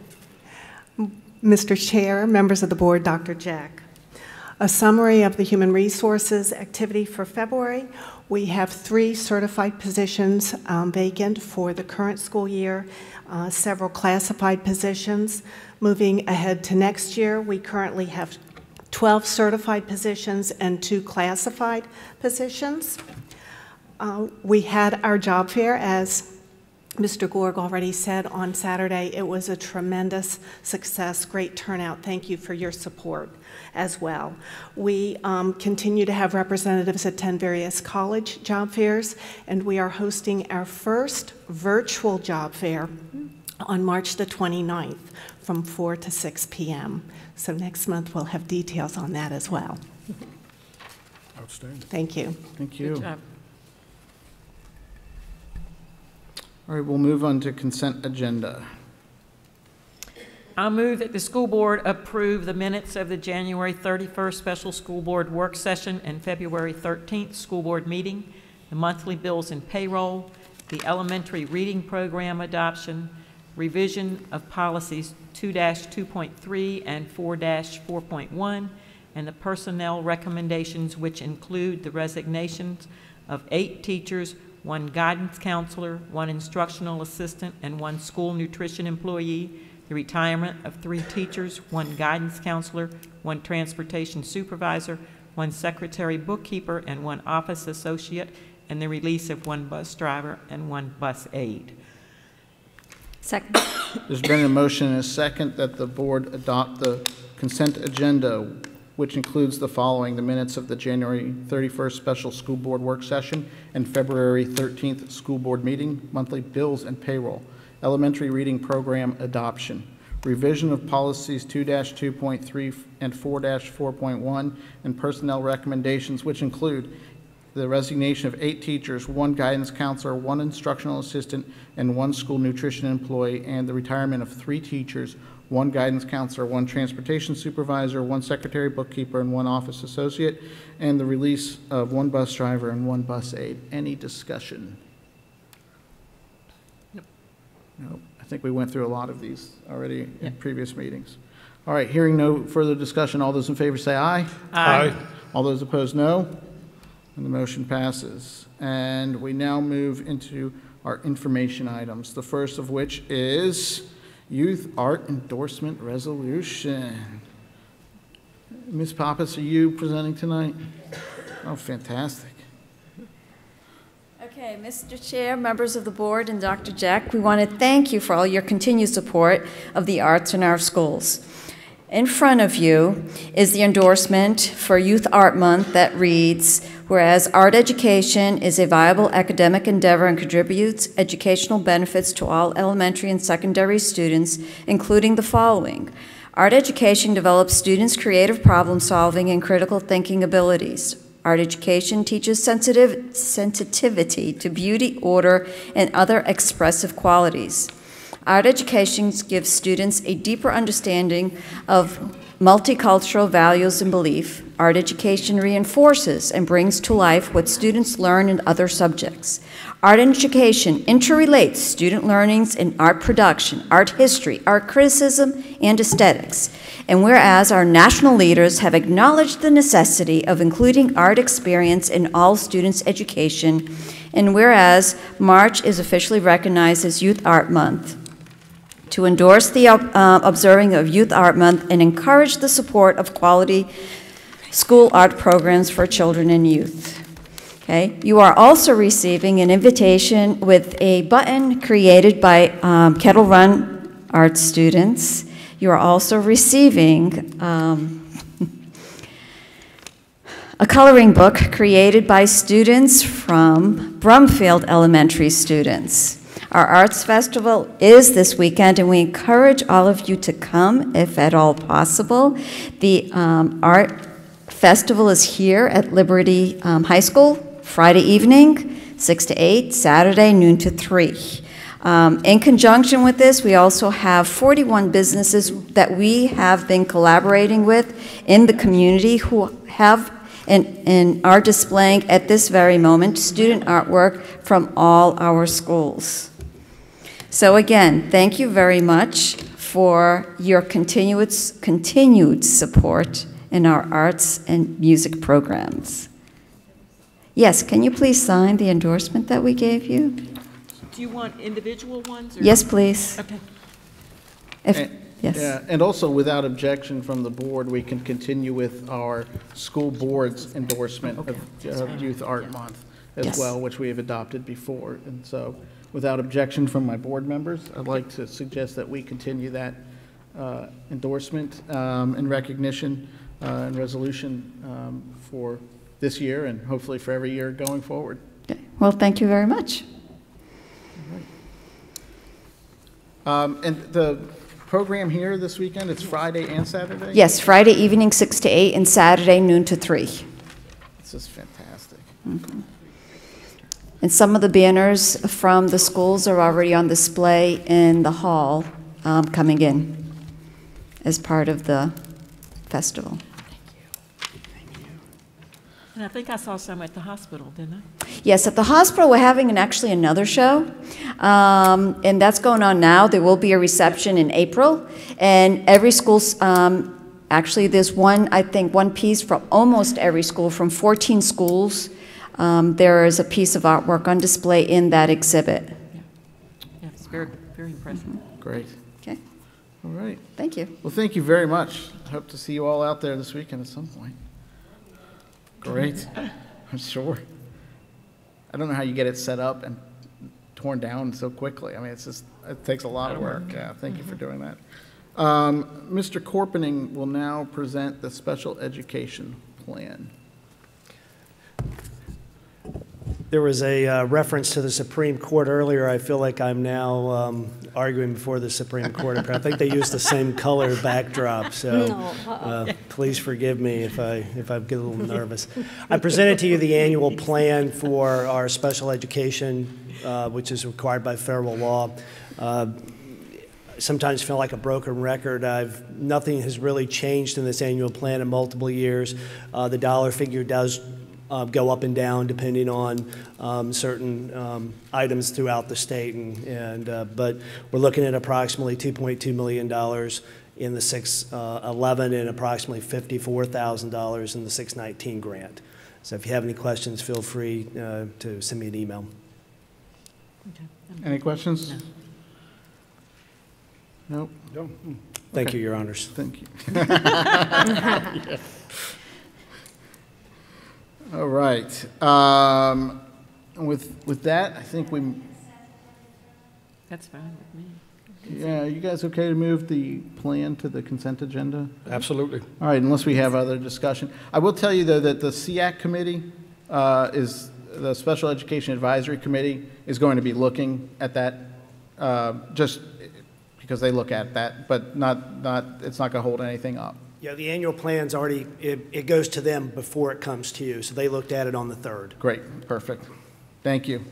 Mr. Chair, members of the board, Dr. Jack. A summary of the Human Resources activity for February. We have 3 certified positions vacant for the current school year, several classified positions. Moving ahead to next year, we currently have 12 certified positions and 2 classified positions. We had our job fair, as Mr. Gorg already said, on Saturday. It was a tremendous success, great turnout. Thank you for your support as well. We continue to have representatives attend various college job fairs, and we are hosting our first virtual job fair on March the 29th from 4 to 6 p.m. So next month we'll have details on that as well. Outstanding. Thank you. Thank you. Good job. All right, we'll move on to consent agenda. I'll move that the school board approve the minutes of the January 31st special school board work session and February 13th school board meeting, the monthly bills and payroll, the elementary reading program adoption, revision of policies 2-2.3 and 4-4.1, and the personnel recommendations, which include the resignations of 8 teachers, 1 guidance counselor, 1 instructional assistant, and 1 school nutrition employee, the retirement of 3 teachers, 1 guidance counselor, 1 transportation supervisor, 1 secretary bookkeeper, and 1 office associate, and the release of 1 bus driver and 1 bus aide. Second. There's been a motion and a second that the board adopt the consent agenda, which includes the following: the minutes of the January 31st special school board work session and February 13th school board meeting, monthly bills and payroll, elementary reading program adoption, revision of policies 2-2.3 and 4-4.1, and personnel recommendations, which include the resignation of 8 teachers, 1 guidance counselor, 1 instructional assistant, and 1 school nutrition employee, and the retirement of 3 teachers, 1 guidance counselor, 1 transportation supervisor, 1 secretary bookkeeper, and 1 office associate, and the release of 1 bus driver and 1 bus aide. Any discussion? Nope. I think we went through a lot of these already in previous meetings. All right, hearing no further discussion, all those in favor say aye. Aye. All those opposed, no. And the motion passes. And we now move into our information items, the first of which is Youth Art Endorsement Resolution. Ms. Pappas, are you presenting tonight? Oh, fantastic. Okay, Mr. Chair, members of the board, and Dr. Jack, we want to thank you for all your continued support of the arts in our schools. In front of you is the endorsement for Youth Art Month that reads, whereas art education is a viable academic endeavor and contributes educational benefits to all elementary and secondary students, including the following. Art education develops students' creative problem-solving and critical thinking abilities. Art education teaches sensitivity to beauty, order, and other expressive qualities. Art education gives students a deeper understanding of multicultural values and belief. Art education reinforces and brings to life what students learn in other subjects. Art education interrelates student learnings in art production, art history, art criticism, and aesthetics. And whereas our national leaders have acknowledged the necessity of including art experience in all students' education, and whereas March is officially recognized as Youth Art Month, to endorse the observing of Youth Art Month and encourage the support of quality school art programs for children and youth. Okay. You are also receiving an invitation with a button created by Kettle Run art students. You are also receiving a coloring book created by students from Brumfield Elementary students. Our Arts Festival is this weekend, and we encourage all of you to come if at all possible. The Art Festival is here at Liberty High School, Friday evening, 6 to 8, Saturday, noon to 3. In conjunction with this, we also have 41 businesses that we have been collaborating with in the community who have and are displaying at this very moment student artwork from all our schools. So again, thank you very much for your continued support in our arts and music programs. Yes, can you please sign the endorsement that we gave you? Do you want individual ones? Or? Yes, please. Okay. Yes. Yeah, and also without objection from the board, we can continue with our school board's endorsement of Youth Art Month as well, which we have adopted before. And so without objection from my board members, I'd like to suggest that we continue that endorsement and recognition and resolution for this year and hopefully for every year going forward. Okay. Well, thank you very much. And the program here this weekend, it's Friday and Saturday? Yes, Friday evening 6 to 8 and Saturday noon to 3. This is fantastic. Mm-hmm. And some of the banners from the schools are already on display in the hall coming in as part of the festival. And I think I saw some at the hospital, didn't I? Yes, at the hospital, we're having actually another show, and that's going on now. There will be a reception in April, and every school's, actually there's one piece from almost every school, from 14 schools. There is a piece of artwork on display in that exhibit. Yeah, it's very, very impressive. Mm-hmm. Great. Okay. All right. Thank you. Well, thank you very much. I hope to see you all out there this weekend at some point. Great. I'm sure. I don't know how you get it set up and torn down so quickly. I mean, it takes a lot of work. Yeah, thank you for doing that. Mr. Corpening will now present the special education plan. There was a reference to the Supreme Court earlier. I feel like I'm now arguing before the Supreme Court. I think they used the same color backdrop, so please forgive me if I get a little nervous. I presented to you the annual plan for our special education, which is required by federal law. Sometimes feel like a broken record. Nothing has really changed in this annual plan in multiple years. The dollar figure does go up and down depending on certain items throughout the state, but we're looking at approximately $2.2 million in the 611 and approximately $54,000 in the 619 grant. So if you have any questions, feel free to send me an email. Okay. Any questions? No. No. Thank you, Your Honors. Thank you. Yeah. All right. With that, I think we. That's fine with me. Yeah, you guys okay to move the plan to the consent agenda? Absolutely. All right, unless we have other discussion. I will tell you, though, that the SEAC committee the Special Education Advisory Committee is going to be looking at that just because they look at that, but it's not going to hold anything up. Yeah, the annual plan's already, it goes to them before it comes to you, so they looked at it on the 3rd. Great, perfect. Thank you.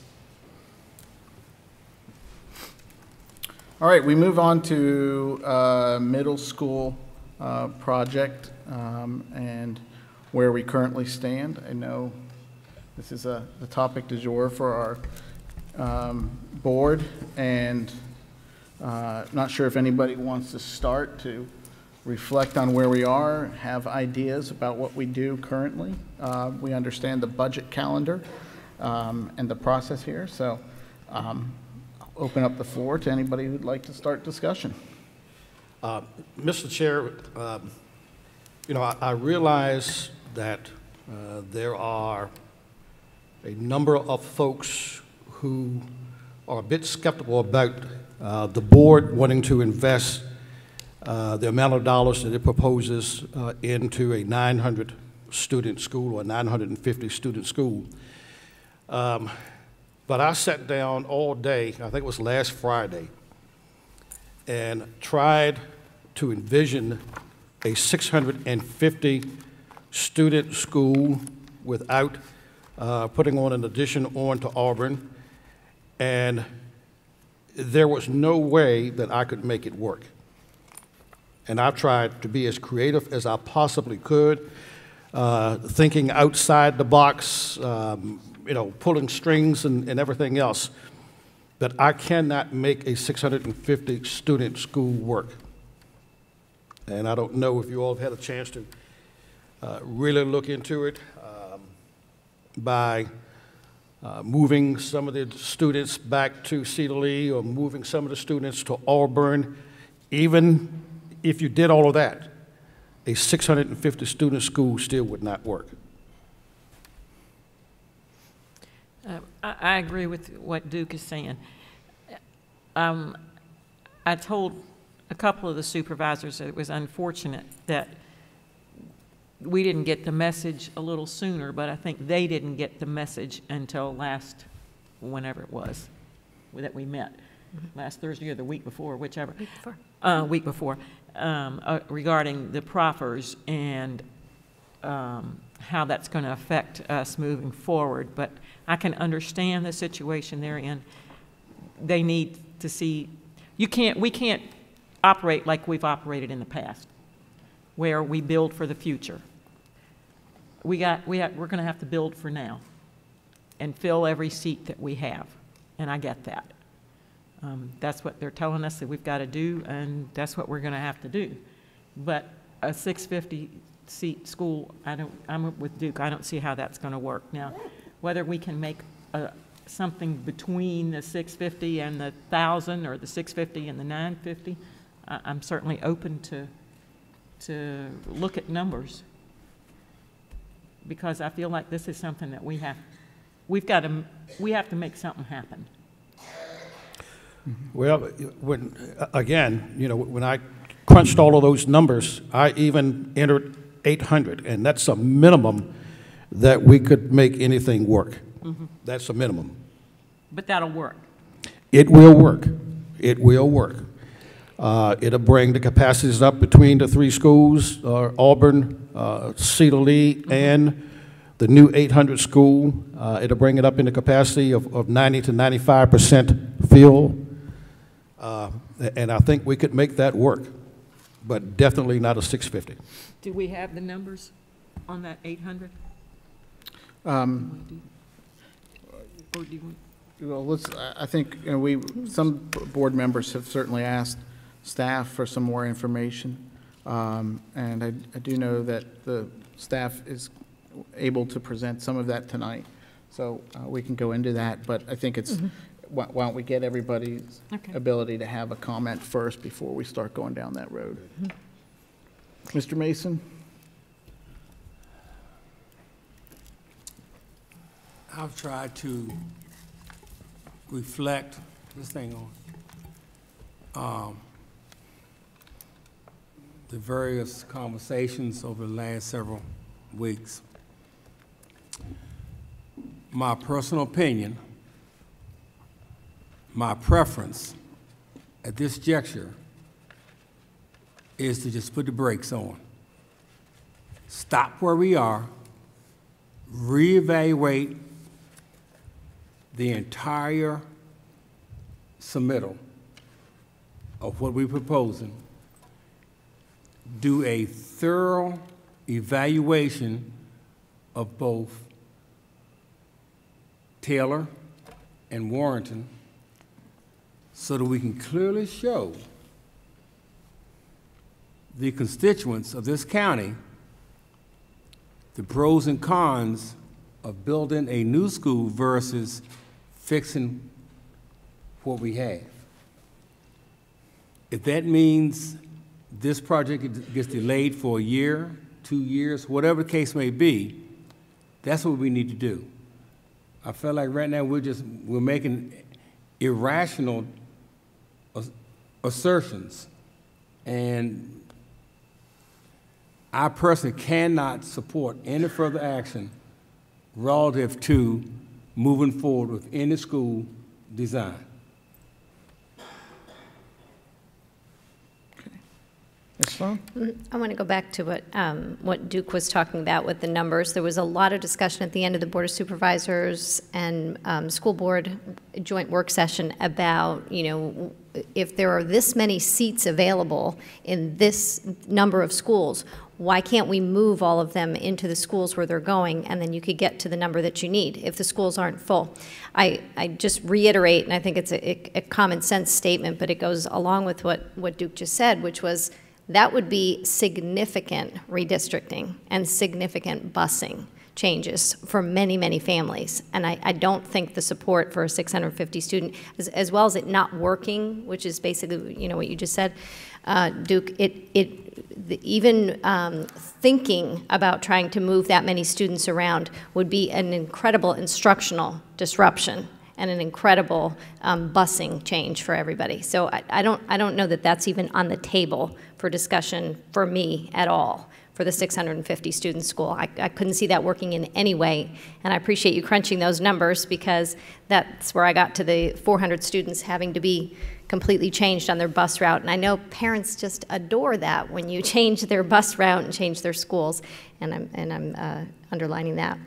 All right, we move on to middle school project and where we currently stand. I know this is the topic du jour for our board, and not sure if anybody wants to start to reflect on where we are, have ideas about what we do currently. We understand the budget calendar and the process here, so I'll open up the floor to anybody who'd like to start discussion. Mr. Chair, you know, I realize that there are a number of folks who are a bit skeptical about the board wanting to invest the amount of dollars that it proposes into a 900 student school or 950 student school. But I sat down all day, I think it was last Friday, and tried to envision a 650 student school without putting on an addition on to Auburn, and there was no way that I could make it work. And I tried to be as creative as I possibly could, thinking outside the box, you know, pulling strings and everything else. But I cannot make a 650 student school work. And I don't know if you all have had a chance to really look into it by moving some of the students back to Cedar Lee or moving some of the students to Auburn. Even if you did all of that, a 650 student school still would not work. I agree with what Duke is saying. I told a couple of the supervisors that it was unfortunate that we didn't get the message a little sooner, but I think they didn't get the message until whenever it was that we met, last Thursday or the week before, whichever. Week before, regarding the proffers and how that's going to affect us moving forward, but I can understand the situation they're in. They need to see, we can't operate like we've operated in the past, where we build for the future. We're going to have to build for now and fill every seat that we have, and I get that. That's what they're telling us that we've got to do, and that's what we're going to have to do. But a 650-seat school, I'm with Duke, I don't see how that's going to work. Now, whether we can make something between the 650 and the 1,000, or the 650 and the 950, I'm certainly open to look at numbers, because I feel like this is something that we have to make something happen. Well, when I crunched all of those numbers, I even entered 800, and that's a minimum that we could make anything work. Mm-hmm. That's a minimum. But that'll work. It will work. It will work. It'll bring the capacities up between the three schools, Auburn, Cedar Lee, and the new 800 school. It'll bring it up in the capacity of 90 to 95% fill. And I think we could make that work, but definitely not a 650. Do we have the numbers on that 800? Well, I think some board members have certainly asked staff for some more information, and I do know that the staff is able to present some of that tonight, so we can go into that. But I think it's why don't we get everybody's ability to have a comment first before we start going down that road. Mr. Mason? I've tried to reflect this thing on the various conversations over the last several weeks. My personal opinion, my preference at this juncture is to just put the brakes on. Stop where we are, reevaluate the entire submittal of what we're proposing, do a thorough evaluation of both Taylor and Warrenton, so that we can clearly show the constituents of this county the pros and cons of building a new school versus fixing what we have. If that means this project gets delayed for a year, 2 years, whatever the case may be, that's what we need to do. I feel like right now we're making irrational assertions, and I personally cannot support any further action relative to moving forward with any school design. Ms. Sloan? I want to go back to what Duke was talking about with the numbers. There was a lot of discussion at the end of the Board of Supervisors and School Board joint work session about, if there are this many seats available in this number of schools, why can't we move all of them into the schools where they're going, and then you could get to the number that you need if the schools aren't full. I just reiterate, and I think it's a common sense statement, but it goes along with what Duke just said, which was that would be significant redistricting and significant busing changes for many, many families. And I don't think the support for a 650 student, as well as it not working, which is basically what you just said, Duke, even thinking about trying to move that many students around would be an incredible instructional disruption and an incredible busing change for everybody. So I don't know that that's even on the table for discussion for me at all for the 650 student school. I couldn't see that working in any way, and I appreciate you crunching those numbers, because that's where I got to the 400 students having to be completely changed on their bus route. And I know parents just adore that when you change their bus route and change their schools, and I'm underlining that.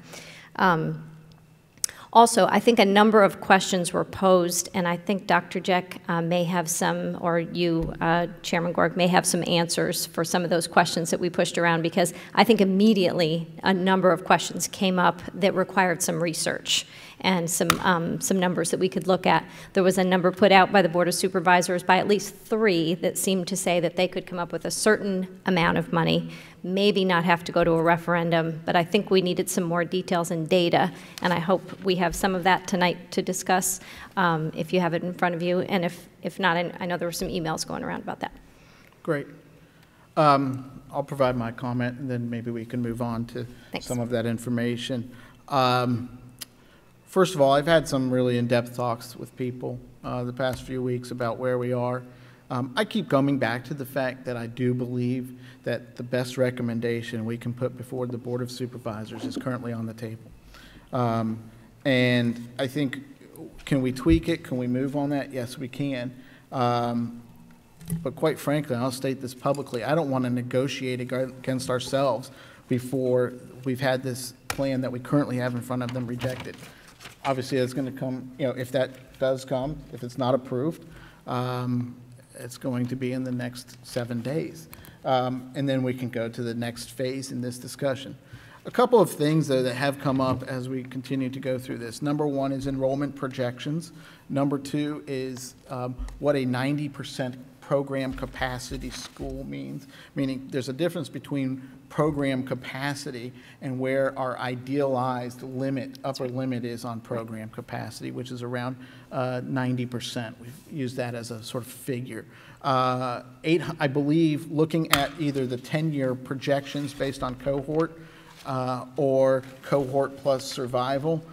Also, I think a number of questions were posed, and I think Dr. Jeck may have some, or you, Chairman Gorg, may have some answers for some of those questions that we pushed around, because I think immediately a number of questions came up that required some research and some numbers that we could look at. There was a number put out by the Board of Supervisors by at least 3 that seemed to say that they could come up with a certain amount of money, maybe not have to go to a referendum, but I think we needed some more details and data, and I hope we have some of that tonight to discuss if you have it in front of you, and if not, I know there were some emails going around about that. Great. I'll provide my comment, and then maybe we can move on to some of that information. First of all, I've had some really in-depth talks with people the past few weeks about where we are. I keep coming back to the fact that I do believe that the best recommendation we can put before the Board of Supervisors is currently on the table. And I think, can we tweak it? Can we move on that? Yes, we can. But quite frankly, I'll state this publicly, I don't want to negotiate against ourselves before we've had this plan that we currently have in front of them rejected. Obviously, that's going to come, if that does come, if it's not approved, it's going to be in the next 7 days. And then we can go to the next phase in this discussion. A couple of things, though, that have come up as we continue to go through this. Number 1 is enrollment projections. Number 2 is what a 90% program capacity school means, meaning there's a difference between program capacity and where our idealized limit, upper limit is on program capacity, which is around 90%. We've used that as a sort of figure. I believe looking at either the 10-year projections based on cohort or cohort plus survival,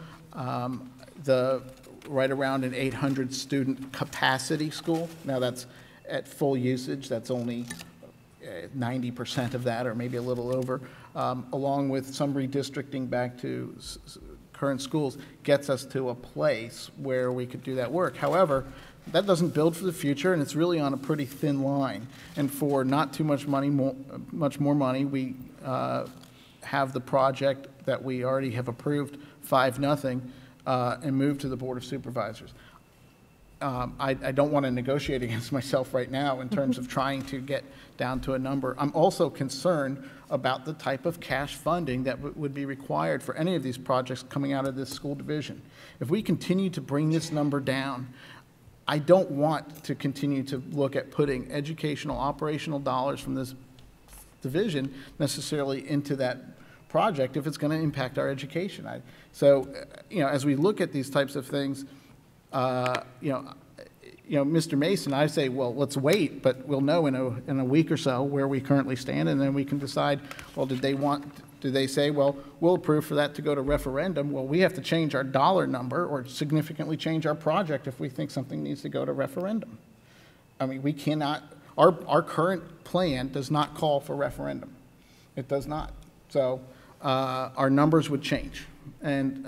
right around an 800 student capacity school. Now that's at full usage, that's only 90% of that, or maybe a little over, along with some redistricting back to current schools, gets us to a place where we could do that work. However, that doesn't build for the future, and it's really on a pretty thin line. And for not too much money, much more money, we have the project that we already have approved, 5-0, and move to the Board of Supervisors. I don't want to negotiate against myself right now in terms of trying to get down to a number. I'm also concerned about the type of cash funding that would be required for any of these projects coming out of this school division. If we continue to bring this number down, I don't want to continue to look at putting educational operational dollars from this division necessarily into that project if it's going to impact our education. So, as we look at these types of things, Mr. Mason, I say, well, let's wait, but we'll know in a week or so where we currently stand, and then we can decide, well, do they say, well, we'll approve for that to go to referendum? Well, we have to change our dollar number or significantly change our project if we think something needs to go to referendum. I mean, we cannot, our current plan does not call for referendum. It does not. So our numbers would change. And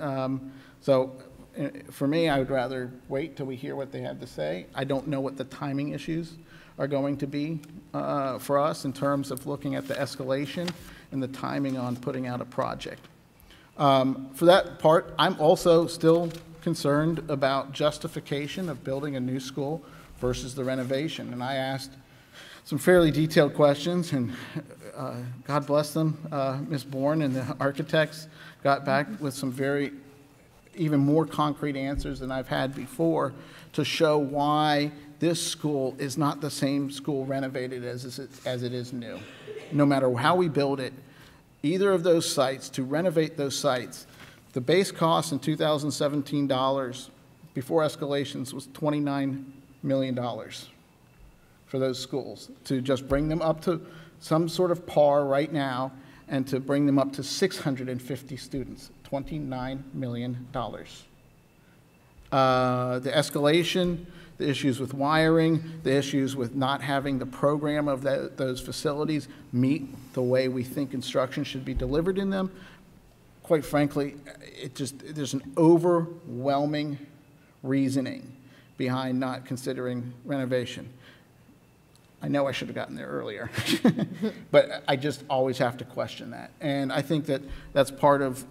for me, I would rather wait till we hear what they have to say. I don't know what the timing issues are going to be for us in terms of looking at the escalation and the timing on putting out a project. For that part, I'm also still concerned about justification of building a new school versus the renovation. And I asked some fairly detailed questions, and God bless them, Ms. Bourne and the architects got back with some even more concrete answers than I've had before to show why this school is not the same school renovated as it is new. No matter how we build it, either of those sites, to renovate those sites, the base cost in 2017 dollars before escalations was $29 million for those schools, to just bring them up to some sort of par right now and to bring them up to 650 students. $29 million. The escalation, the issues with wiring, the issues with not having the program of those facilities meet the way we think instruction should be delivered in them. Quite frankly, there's an overwhelming reasoning behind not considering renovation. I know I should have gotten there earlier, but I just always have to question that. And I think that that's part of,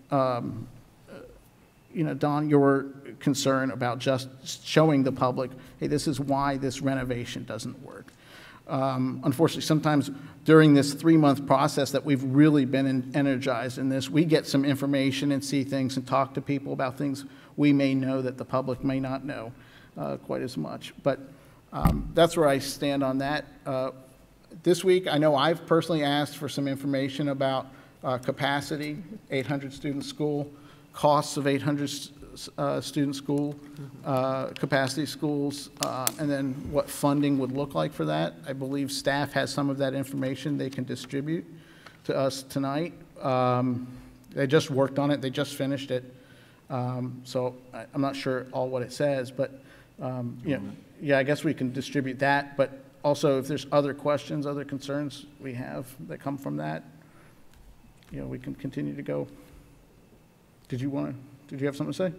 you know, Don, your concern about just showing the public, hey, this is why this renovation doesn't work. Unfortunately, sometimes during this 3-month process that we've really been energized in this, we get some information and see things and talk to people about things we may know that the public may not know quite as much. But that's where I stand on that. This week, I know I've personally asked for some information about capacity, 800 student school, costs of 800 student school, capacity schools, and then what funding would look like for that. I believe staff has some of that information they can distribute to us tonight. They just worked on it, they just finished it. So I'm not sure all what it says, but you know, yeah, I guess we can distribute that, but also if there's other questions, other concerns we have that come from that, you know, we can continue to go. Did you have something to say?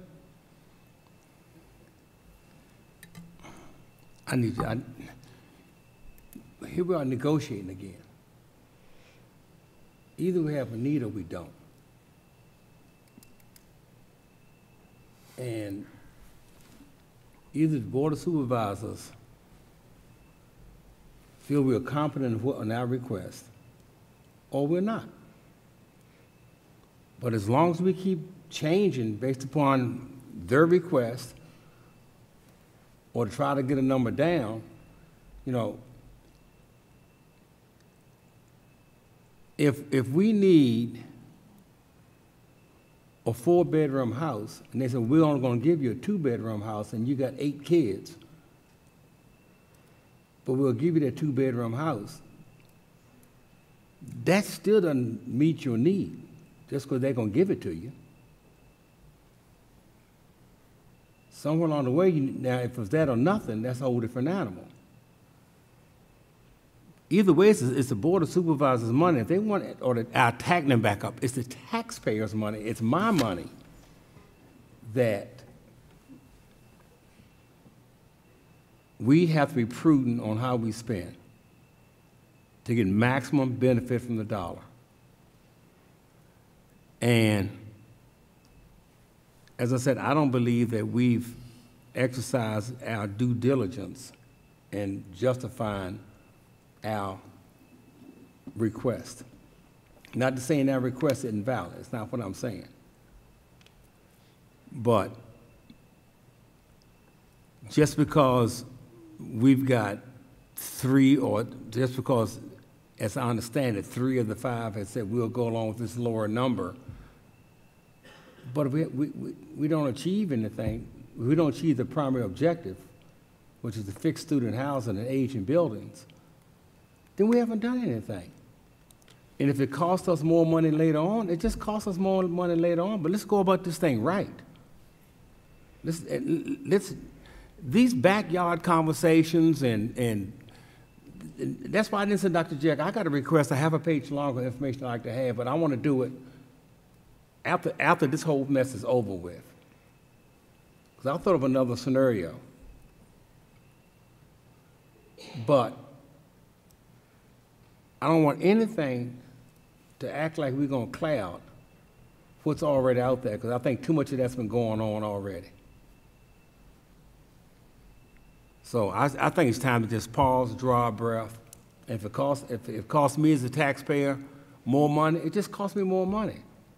Here we are negotiating again. Either we have a need or we don't. And either the Board of Supervisors feel we are competent in our request, or we're not. But as long as we keep changing based upon their request, or to try to get a number down, you know, if we need a 4-bedroom house, and they said, we're only going to give you a 2-bedroom house, and you got 8 kids, but we'll give you that 2-bedroom house, that still doesn't meet your need, just because they're going to give it to you. Somewhere along the way, now if it's that or nothing, that's a whole different animal. Either way, it's the Board of Supervisors' money. If they want it, or our tax them back up, it's the taxpayers' money. It's my money that we have to be prudent on how we spend to get maximum benefit from the dollar. And as I said, I don't believe that we've exercised our due diligence in justifying our request. Not to saying our request isn't valid, it's not what I'm saying. But just because we've got 3, or just because, as I understand it, 3 of the 5 have said we'll go along with this lower number, but if we don't achieve anything, we don't achieve the primary objective, which is to fix student housing and aging buildings, then we haven't done anything. And if it costs us more money later on, it just costs us more money later on. But let's go about this thing right. These backyard conversations, and that's why I didn't say, Dr. Jack, I got a request, I have a page long of information I'd like to have, but I want to do it after this whole mess is over with. Because I thought of another scenario. But I don't want anything to act like we're going to cloud what's already out there, because I think too much of that's been going on already. So I think it's time to just pause, draw a breath. And if it costs me as a taxpayer more money, it just costs me more money.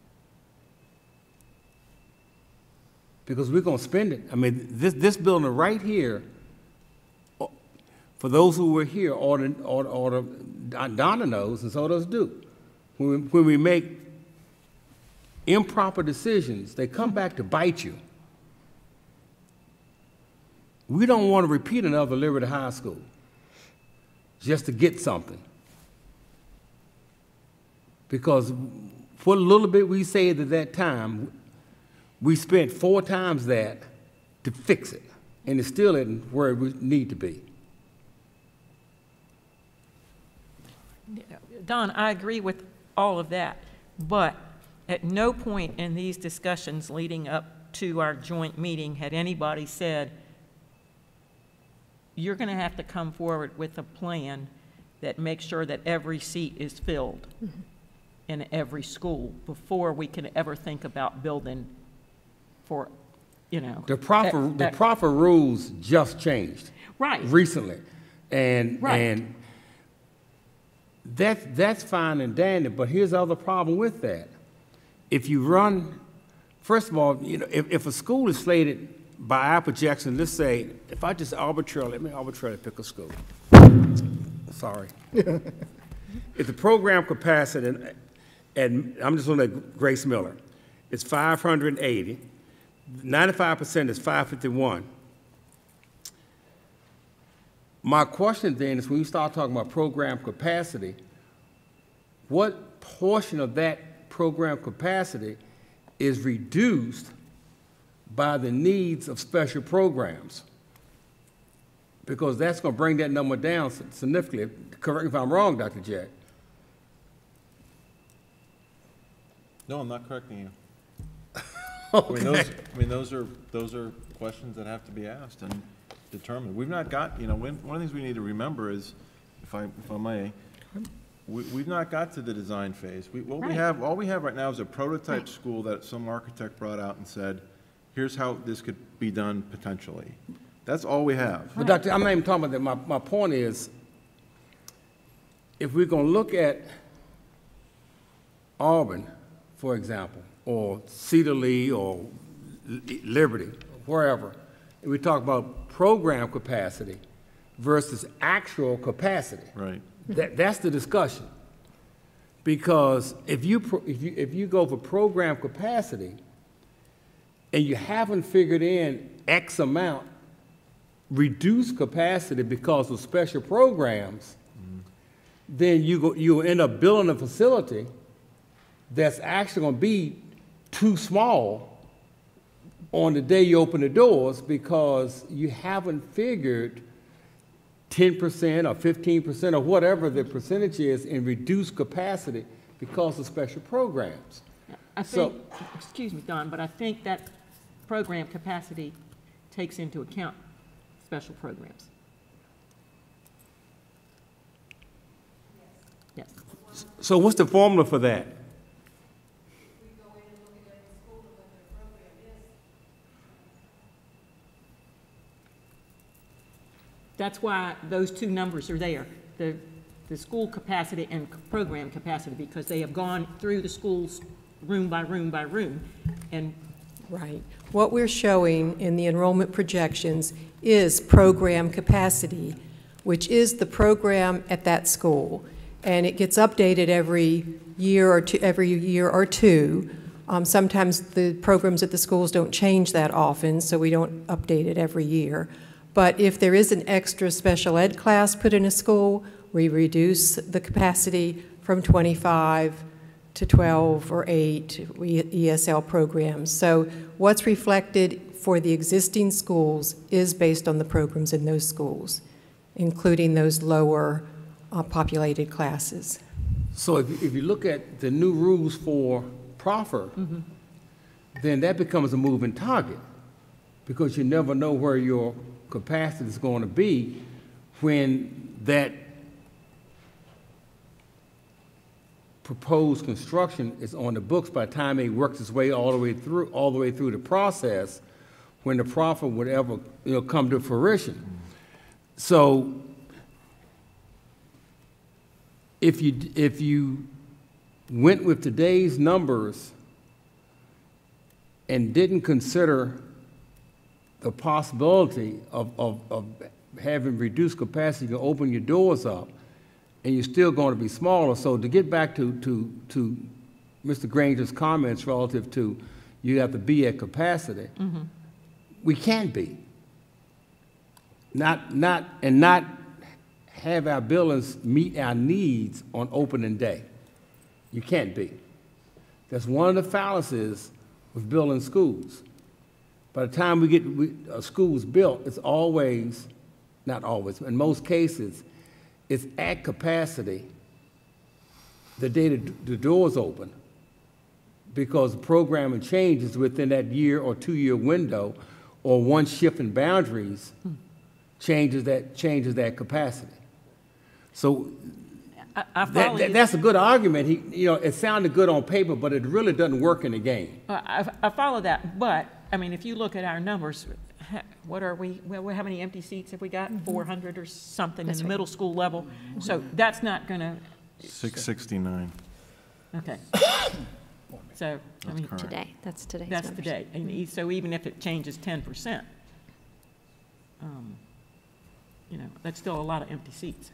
Because we're going to spend it. I mean, this building right here, for those who were here, Donna knows, and so does Duke. When we make improper decisions, they come back to bite you. We don't want to repeat another Liberty High School just to get something. Because for a little bit we saved at that time, we spent 4 times that to fix it, and it still isn't where we need to be. Don, I agree with all of that, but at no point in these discussions leading up to our joint meeting had anybody said, you're going to have to come forward with a plan that makes sure that every seat is filled in every school before we can ever think about building for, you know. The proper rules just changed. Right. Recently. And, right. and that's fine and dandy, but here's the other problem with that. If you run, first of all, you know, if a school is slated by our projection, let's say, if I just let me arbitrarily pick a school. Sorry. If the program capacity, and I'm just looking at Grace Miller, it's 580, 95% is 551. My question then is, when you start talking about program capacity, what portion of that program capacity is reduced by the needs of special programs? Because that's going to bring that number down significantly. Correct me if I'm wrong, Dr. Jack. No, I'm not correcting you. Okay. I mean, those are questions that have to be asked and determined. We've not got, you know, one of the things we need to remember is, if I may, we've not got to the design phase. All we have right now is a prototype school that some architect brought out and said, here's how this could be done potentially. That's all we have. But Doctor, I'm not even talking about that. My point is, if we're going to look at Auburn, for example, or Cedar Lee or Liberty, wherever, and we talk about program capacity versus actual capacity. Right. That's the discussion. Because if you go for program capacity and you haven't figured in X amount reduced capacity because of special programs, then you'll end up building a facility that's actually going to be too small on the day you open the doors because you haven't figured 10% or 15% or whatever the percentage is in reduced capacity because of special programs. I think, excuse me, Don, but I think that program capacity takes into account special programs. Yes. So what's the formula for that? That's why those two numbers are there, the school capacity and program capacity, because they have gone through the schools room by room by room. And right. What we're showing in the enrollment projections is program capacity, which is the program at that school. And it gets updated every year or two. Sometimes the programs at the schools don't change that often, so we don't update it every year. But if there is an extra special ed class put in a school, we reduce the capacity from 25 to 12 or 8 ESL programs. So what's reflected for the existing schools is based on the programs in those schools, including those lower populated classes. So if you look at the new rules for proffer, then that becomes a moving target because you never know where your capacity is going to be when that proposed construction is on the books by the time it works its way all the way through the process when the proffer would ever come to fruition. So if you went with today's numbers and didn't consider the possibility of having reduced capacity to open your doors up, and you're still going to be smaller. So to get back to Mr. Granger's comments relative to you have to be at capacity, we can't be. Not have our buildings meet our needs on opening day. You can't be. That's one of the fallacies with building schools. By the time we get schools built, it's always, not always, in most cases, it's at capacity the day the doors open because the programming changes within that year or 2 year window or one shift in boundaries changes that capacity. So I follow you. that's a good argument. It sounded good on paper, but it really doesn't work in the game. I follow that, but, I mean, if you look at our numbers, what are we, how many empty seats have we got? 400 or something in the middle school level? So that's not going to... 669. Okay. So, I mean... Today, that's today's That's numbers. today. And so even if it changes 10%, that's still a lot of empty seats.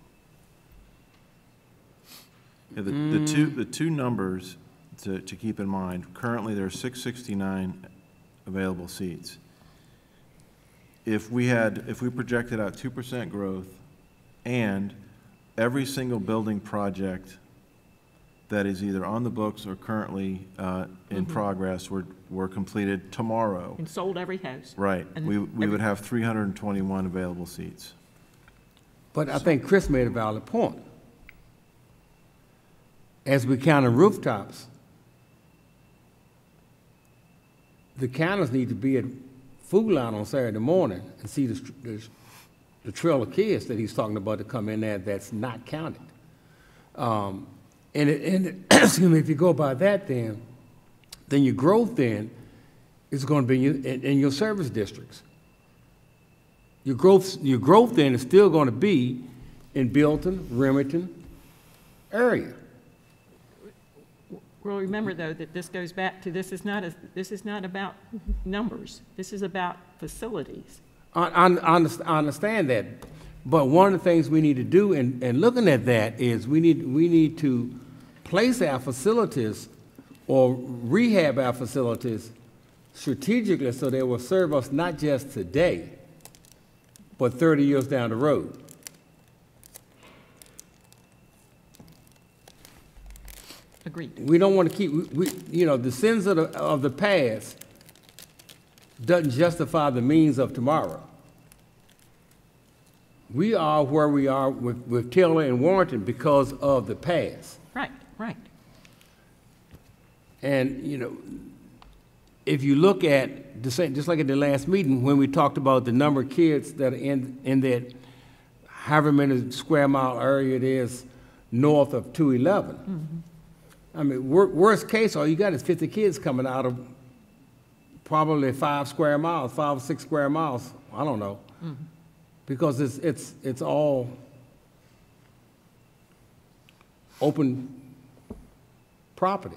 Yeah, the two numbers to keep in mind, currently there are 669 available seats. If we projected out 2% growth and every single building project that is either on the books or currently in progress were completed tomorrow. And sold every house. Right. We would have 321 available seats. But I think Chris made a valid point. As we count on rooftops, the counters need to be at Food Line on Saturday morning and see the trail of kids that he's talking about to come in there that's not counted. Excuse me, if you go by that, then your growth then is going to be in your service districts. Your growth then is still going to be in Bilton, Remington area. Well, remember though that this goes back to this is not about numbers. This is about facilities. I understand that, but one of the things we need to do in looking at that is we need to place our facilities or rehab our facilities strategically so they will serve us not just today, but 30 years down the road. Agreed. We don't want to keep, the sins of the past doesn't justify the means of tomorrow. We are where we are with Taylor and Warrenton because of the past. Right. And, if you look at, just like at the last meeting when we talked about the number of kids that are in that however many square mile area it is north of 211. I mean, worst case, all you got is 50 kids coming out of probably 5 or 6 square miles. I don't know, because it's all open property.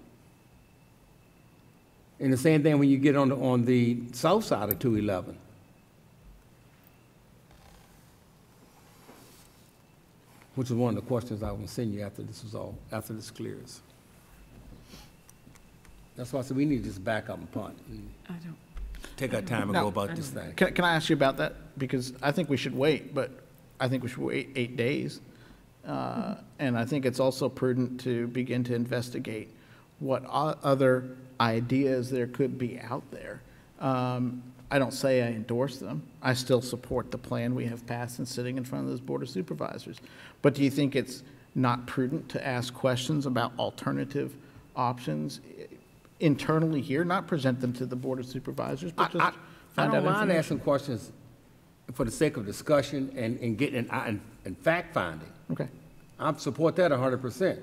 And the same thing when you get on the south side of 211. Which is one of the questions I will send you after this clears. That's why I said we need to just back up and punt. I don't. Take our time and go about this thing. Can I ask you about that? Because I think we should wait, but I think we should wait 8 days. And I think it's also prudent to begin to investigate what other ideas there could be out there. I don't say I endorse them. I still support the plan we have passed and sitting in front of those Board of Supervisors. But do you think it's not prudent to ask questions about alternative options internally here, not present them to the Board of Supervisors, but just I find out don't mind information? asking questions for the sake of discussion and getting and fact finding. Okay. I support that 100%.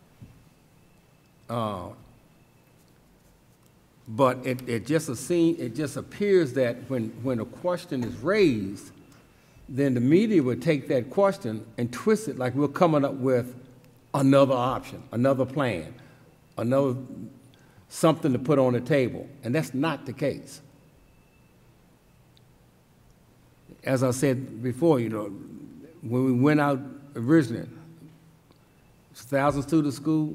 But it just appears that when a question is raised, then the media would take that question and twist it like we're coming up with another option, another plan, something to put on the table, and that's not the case. As I said before, when we went out originally, 1,000 students school.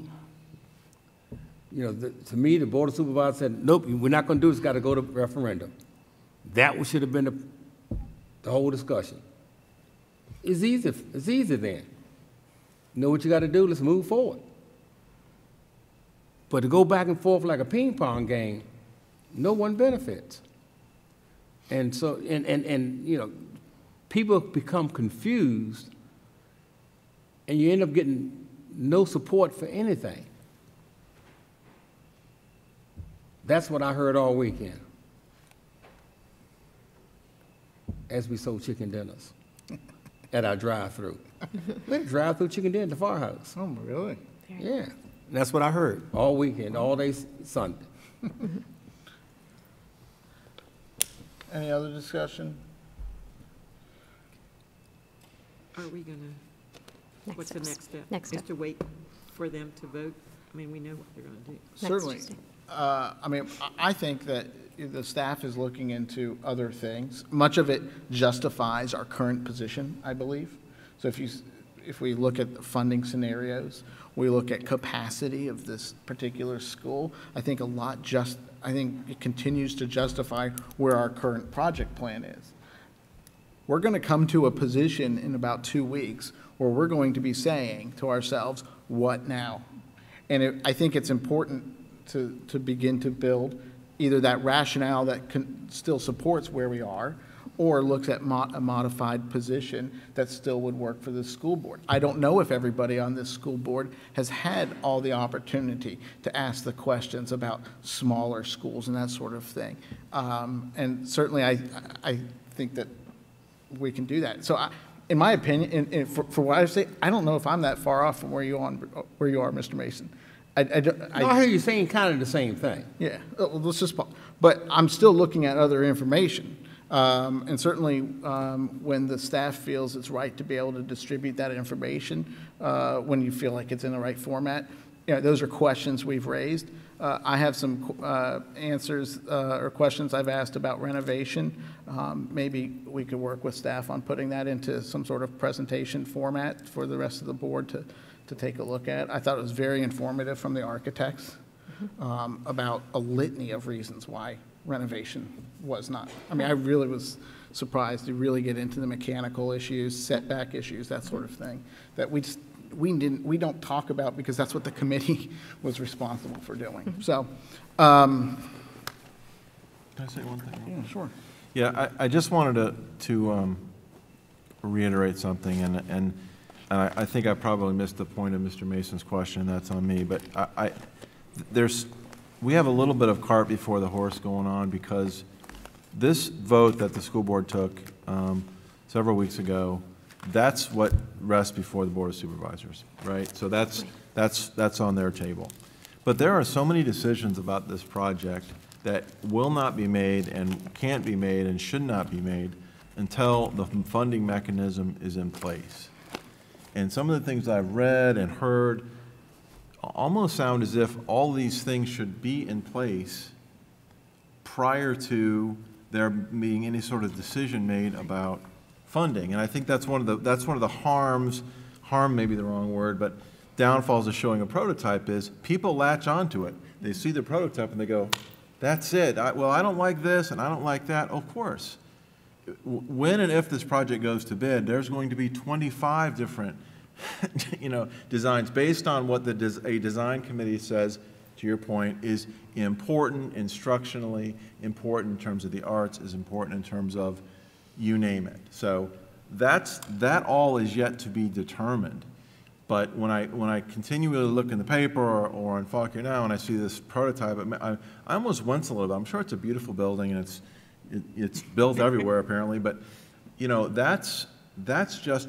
To me, the Board of Supervisors said, nope, we're not going to do it. It's got to go to referendum. That should have been the whole discussion. It's easy then. You know what you got to do? Let's move forward. But to go back and forth like a ping pong game, no one benefits. And so, people become confused, and you end up getting no support for anything. That's what I heard all weekend. as we sold chicken dinners at our drive-through. We had a drive-through chicken dinner at the firehouse. Oh, really? Yeah, and that's what I heard all weekend, all day Sunday. Any other discussion? Are we gonna, what's the next step? Next step. Is to wait for them to vote? I mean, we know what they're gonna do. Certainly. I mean, I think that the staff is looking into other things. Much of it justifies our current position, I believe. So if we look at the funding scenarios, we look at capacity of this particular school, I think I think it continues to justify where our current project plan is. We're going to come to a position in about 2 weeks where we're going to be saying to ourselves, what now? And I think it's important to begin to build either that rationale that still supports where we are, or looks at a modified position that still would work for the school board. I don't know if everybody on this school board has had all the opportunity to ask the questions about smaller schools and that sort of thing. And certainly I think that we can do that. So in my opinion, for what I say, I don't know if I'm that far off from where you are, Mr. Mason. I hear you saying kind of the same thing. Yeah, well, let's just, but I'm still looking at other information. And certainly when the staff feels it's right to be able to distribute that information, when you feel like it's in the right format, you know, those are questions we've raised. I have some answers or questions I've asked about renovation. Maybe we could work with staff on putting that into some sort of presentation format for the rest of the board to take a look at. I thought it was very informative from the architects about a litany of reasons why renovation was not. I mean, I really was surprised to really get into the mechanical issues, setback issues, that sort of thing, that we don't talk about because that's what the committee was responsible for doing. So, Can I say one thing? Yeah, sure. Yeah, I just wanted to reiterate something, and I think I probably missed the point of Mr. Mason's question. That's on me, but we have a little bit of cart before the horse going on, because this vote that the school board took several weeks ago, that's what rests before the Board of Supervisors, right? So that's on their table. But there are so many decisions about this project that will not be made and can't be made and should not be made until the funding mechanism is in place. And some of the things I've read and heard almost sound as if all these things should be in place prior to there being any sort of decision made about funding. And I think that's one of the harms, harm may be the wrong word, but downfalls of showing a prototype is people latch onto it. They see the prototype and they go, that's it. Well, I don't like this and I don't like that. Of course. When and if this project goes to bid, there's going to be 25 different designs based on what a design committee says, to your point, is important instructionally, important in terms of the arts, is important in terms of you name it. So that all is yet to be determined. But when I continually look in the paper or on Fauquier now and I see this prototype, I almost wince a little bit. I'm sure it's a beautiful building and it's built everywhere apparently, but that's just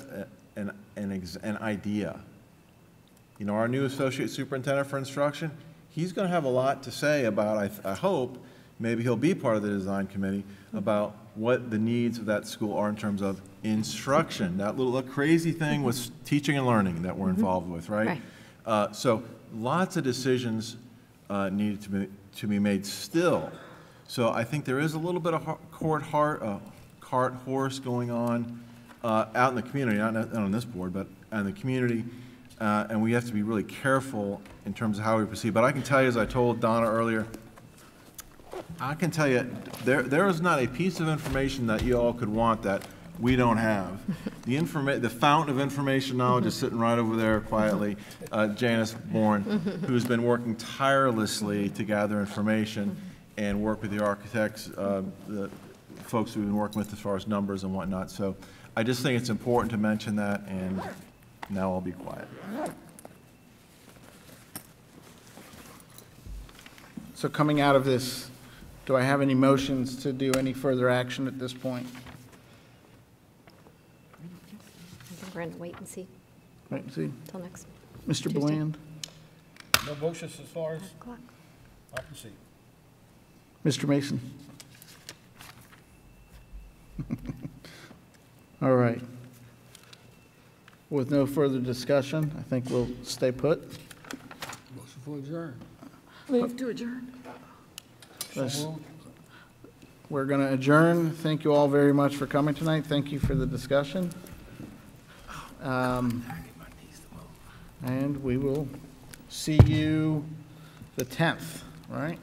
an idea. Our new associate superintendent for instruction, he's going to have a lot to say about, I hope, maybe he'll be part of the design committee, about what the needs of that school are in terms of instruction, that little crazy thing with teaching and learning that we're involved with, right? So lots of decisions needed to be made still. So I think there is a little bit of cart horse going on out in the community, not on this board, but in the community, and we have to be really careful in terms of how we proceed. But I can tell you, as I told Donna earlier, I can tell you there is not a piece of information that you all could want that we don't have. The fountain of information knowledge is sitting right over there quietly. Janice Bourne, who's been working tirelessly to gather information and work with the architects, the folks we've been working with as far as numbers and whatnot. So I just think it's important to mention that, and now I'll be quiet. So coming out of this, do I have any motions to do any further action at this point? We're going to wait and see Wait and see. till next. Mr. Tuesday. Bland? No motions as far as? O'clock. I can see. Mr. Mason? All right. With no further discussion, I think we'll stay put. Motion for adjourn. Move to adjourn. Let's- We're going to adjourn. Thank you all very much for coming tonight. Thank you for the discussion. And we will see you the 10th, right?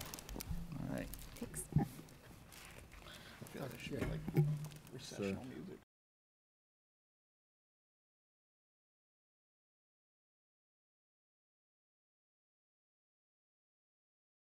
All right. Thanks. I feel like I should, like, recessional music.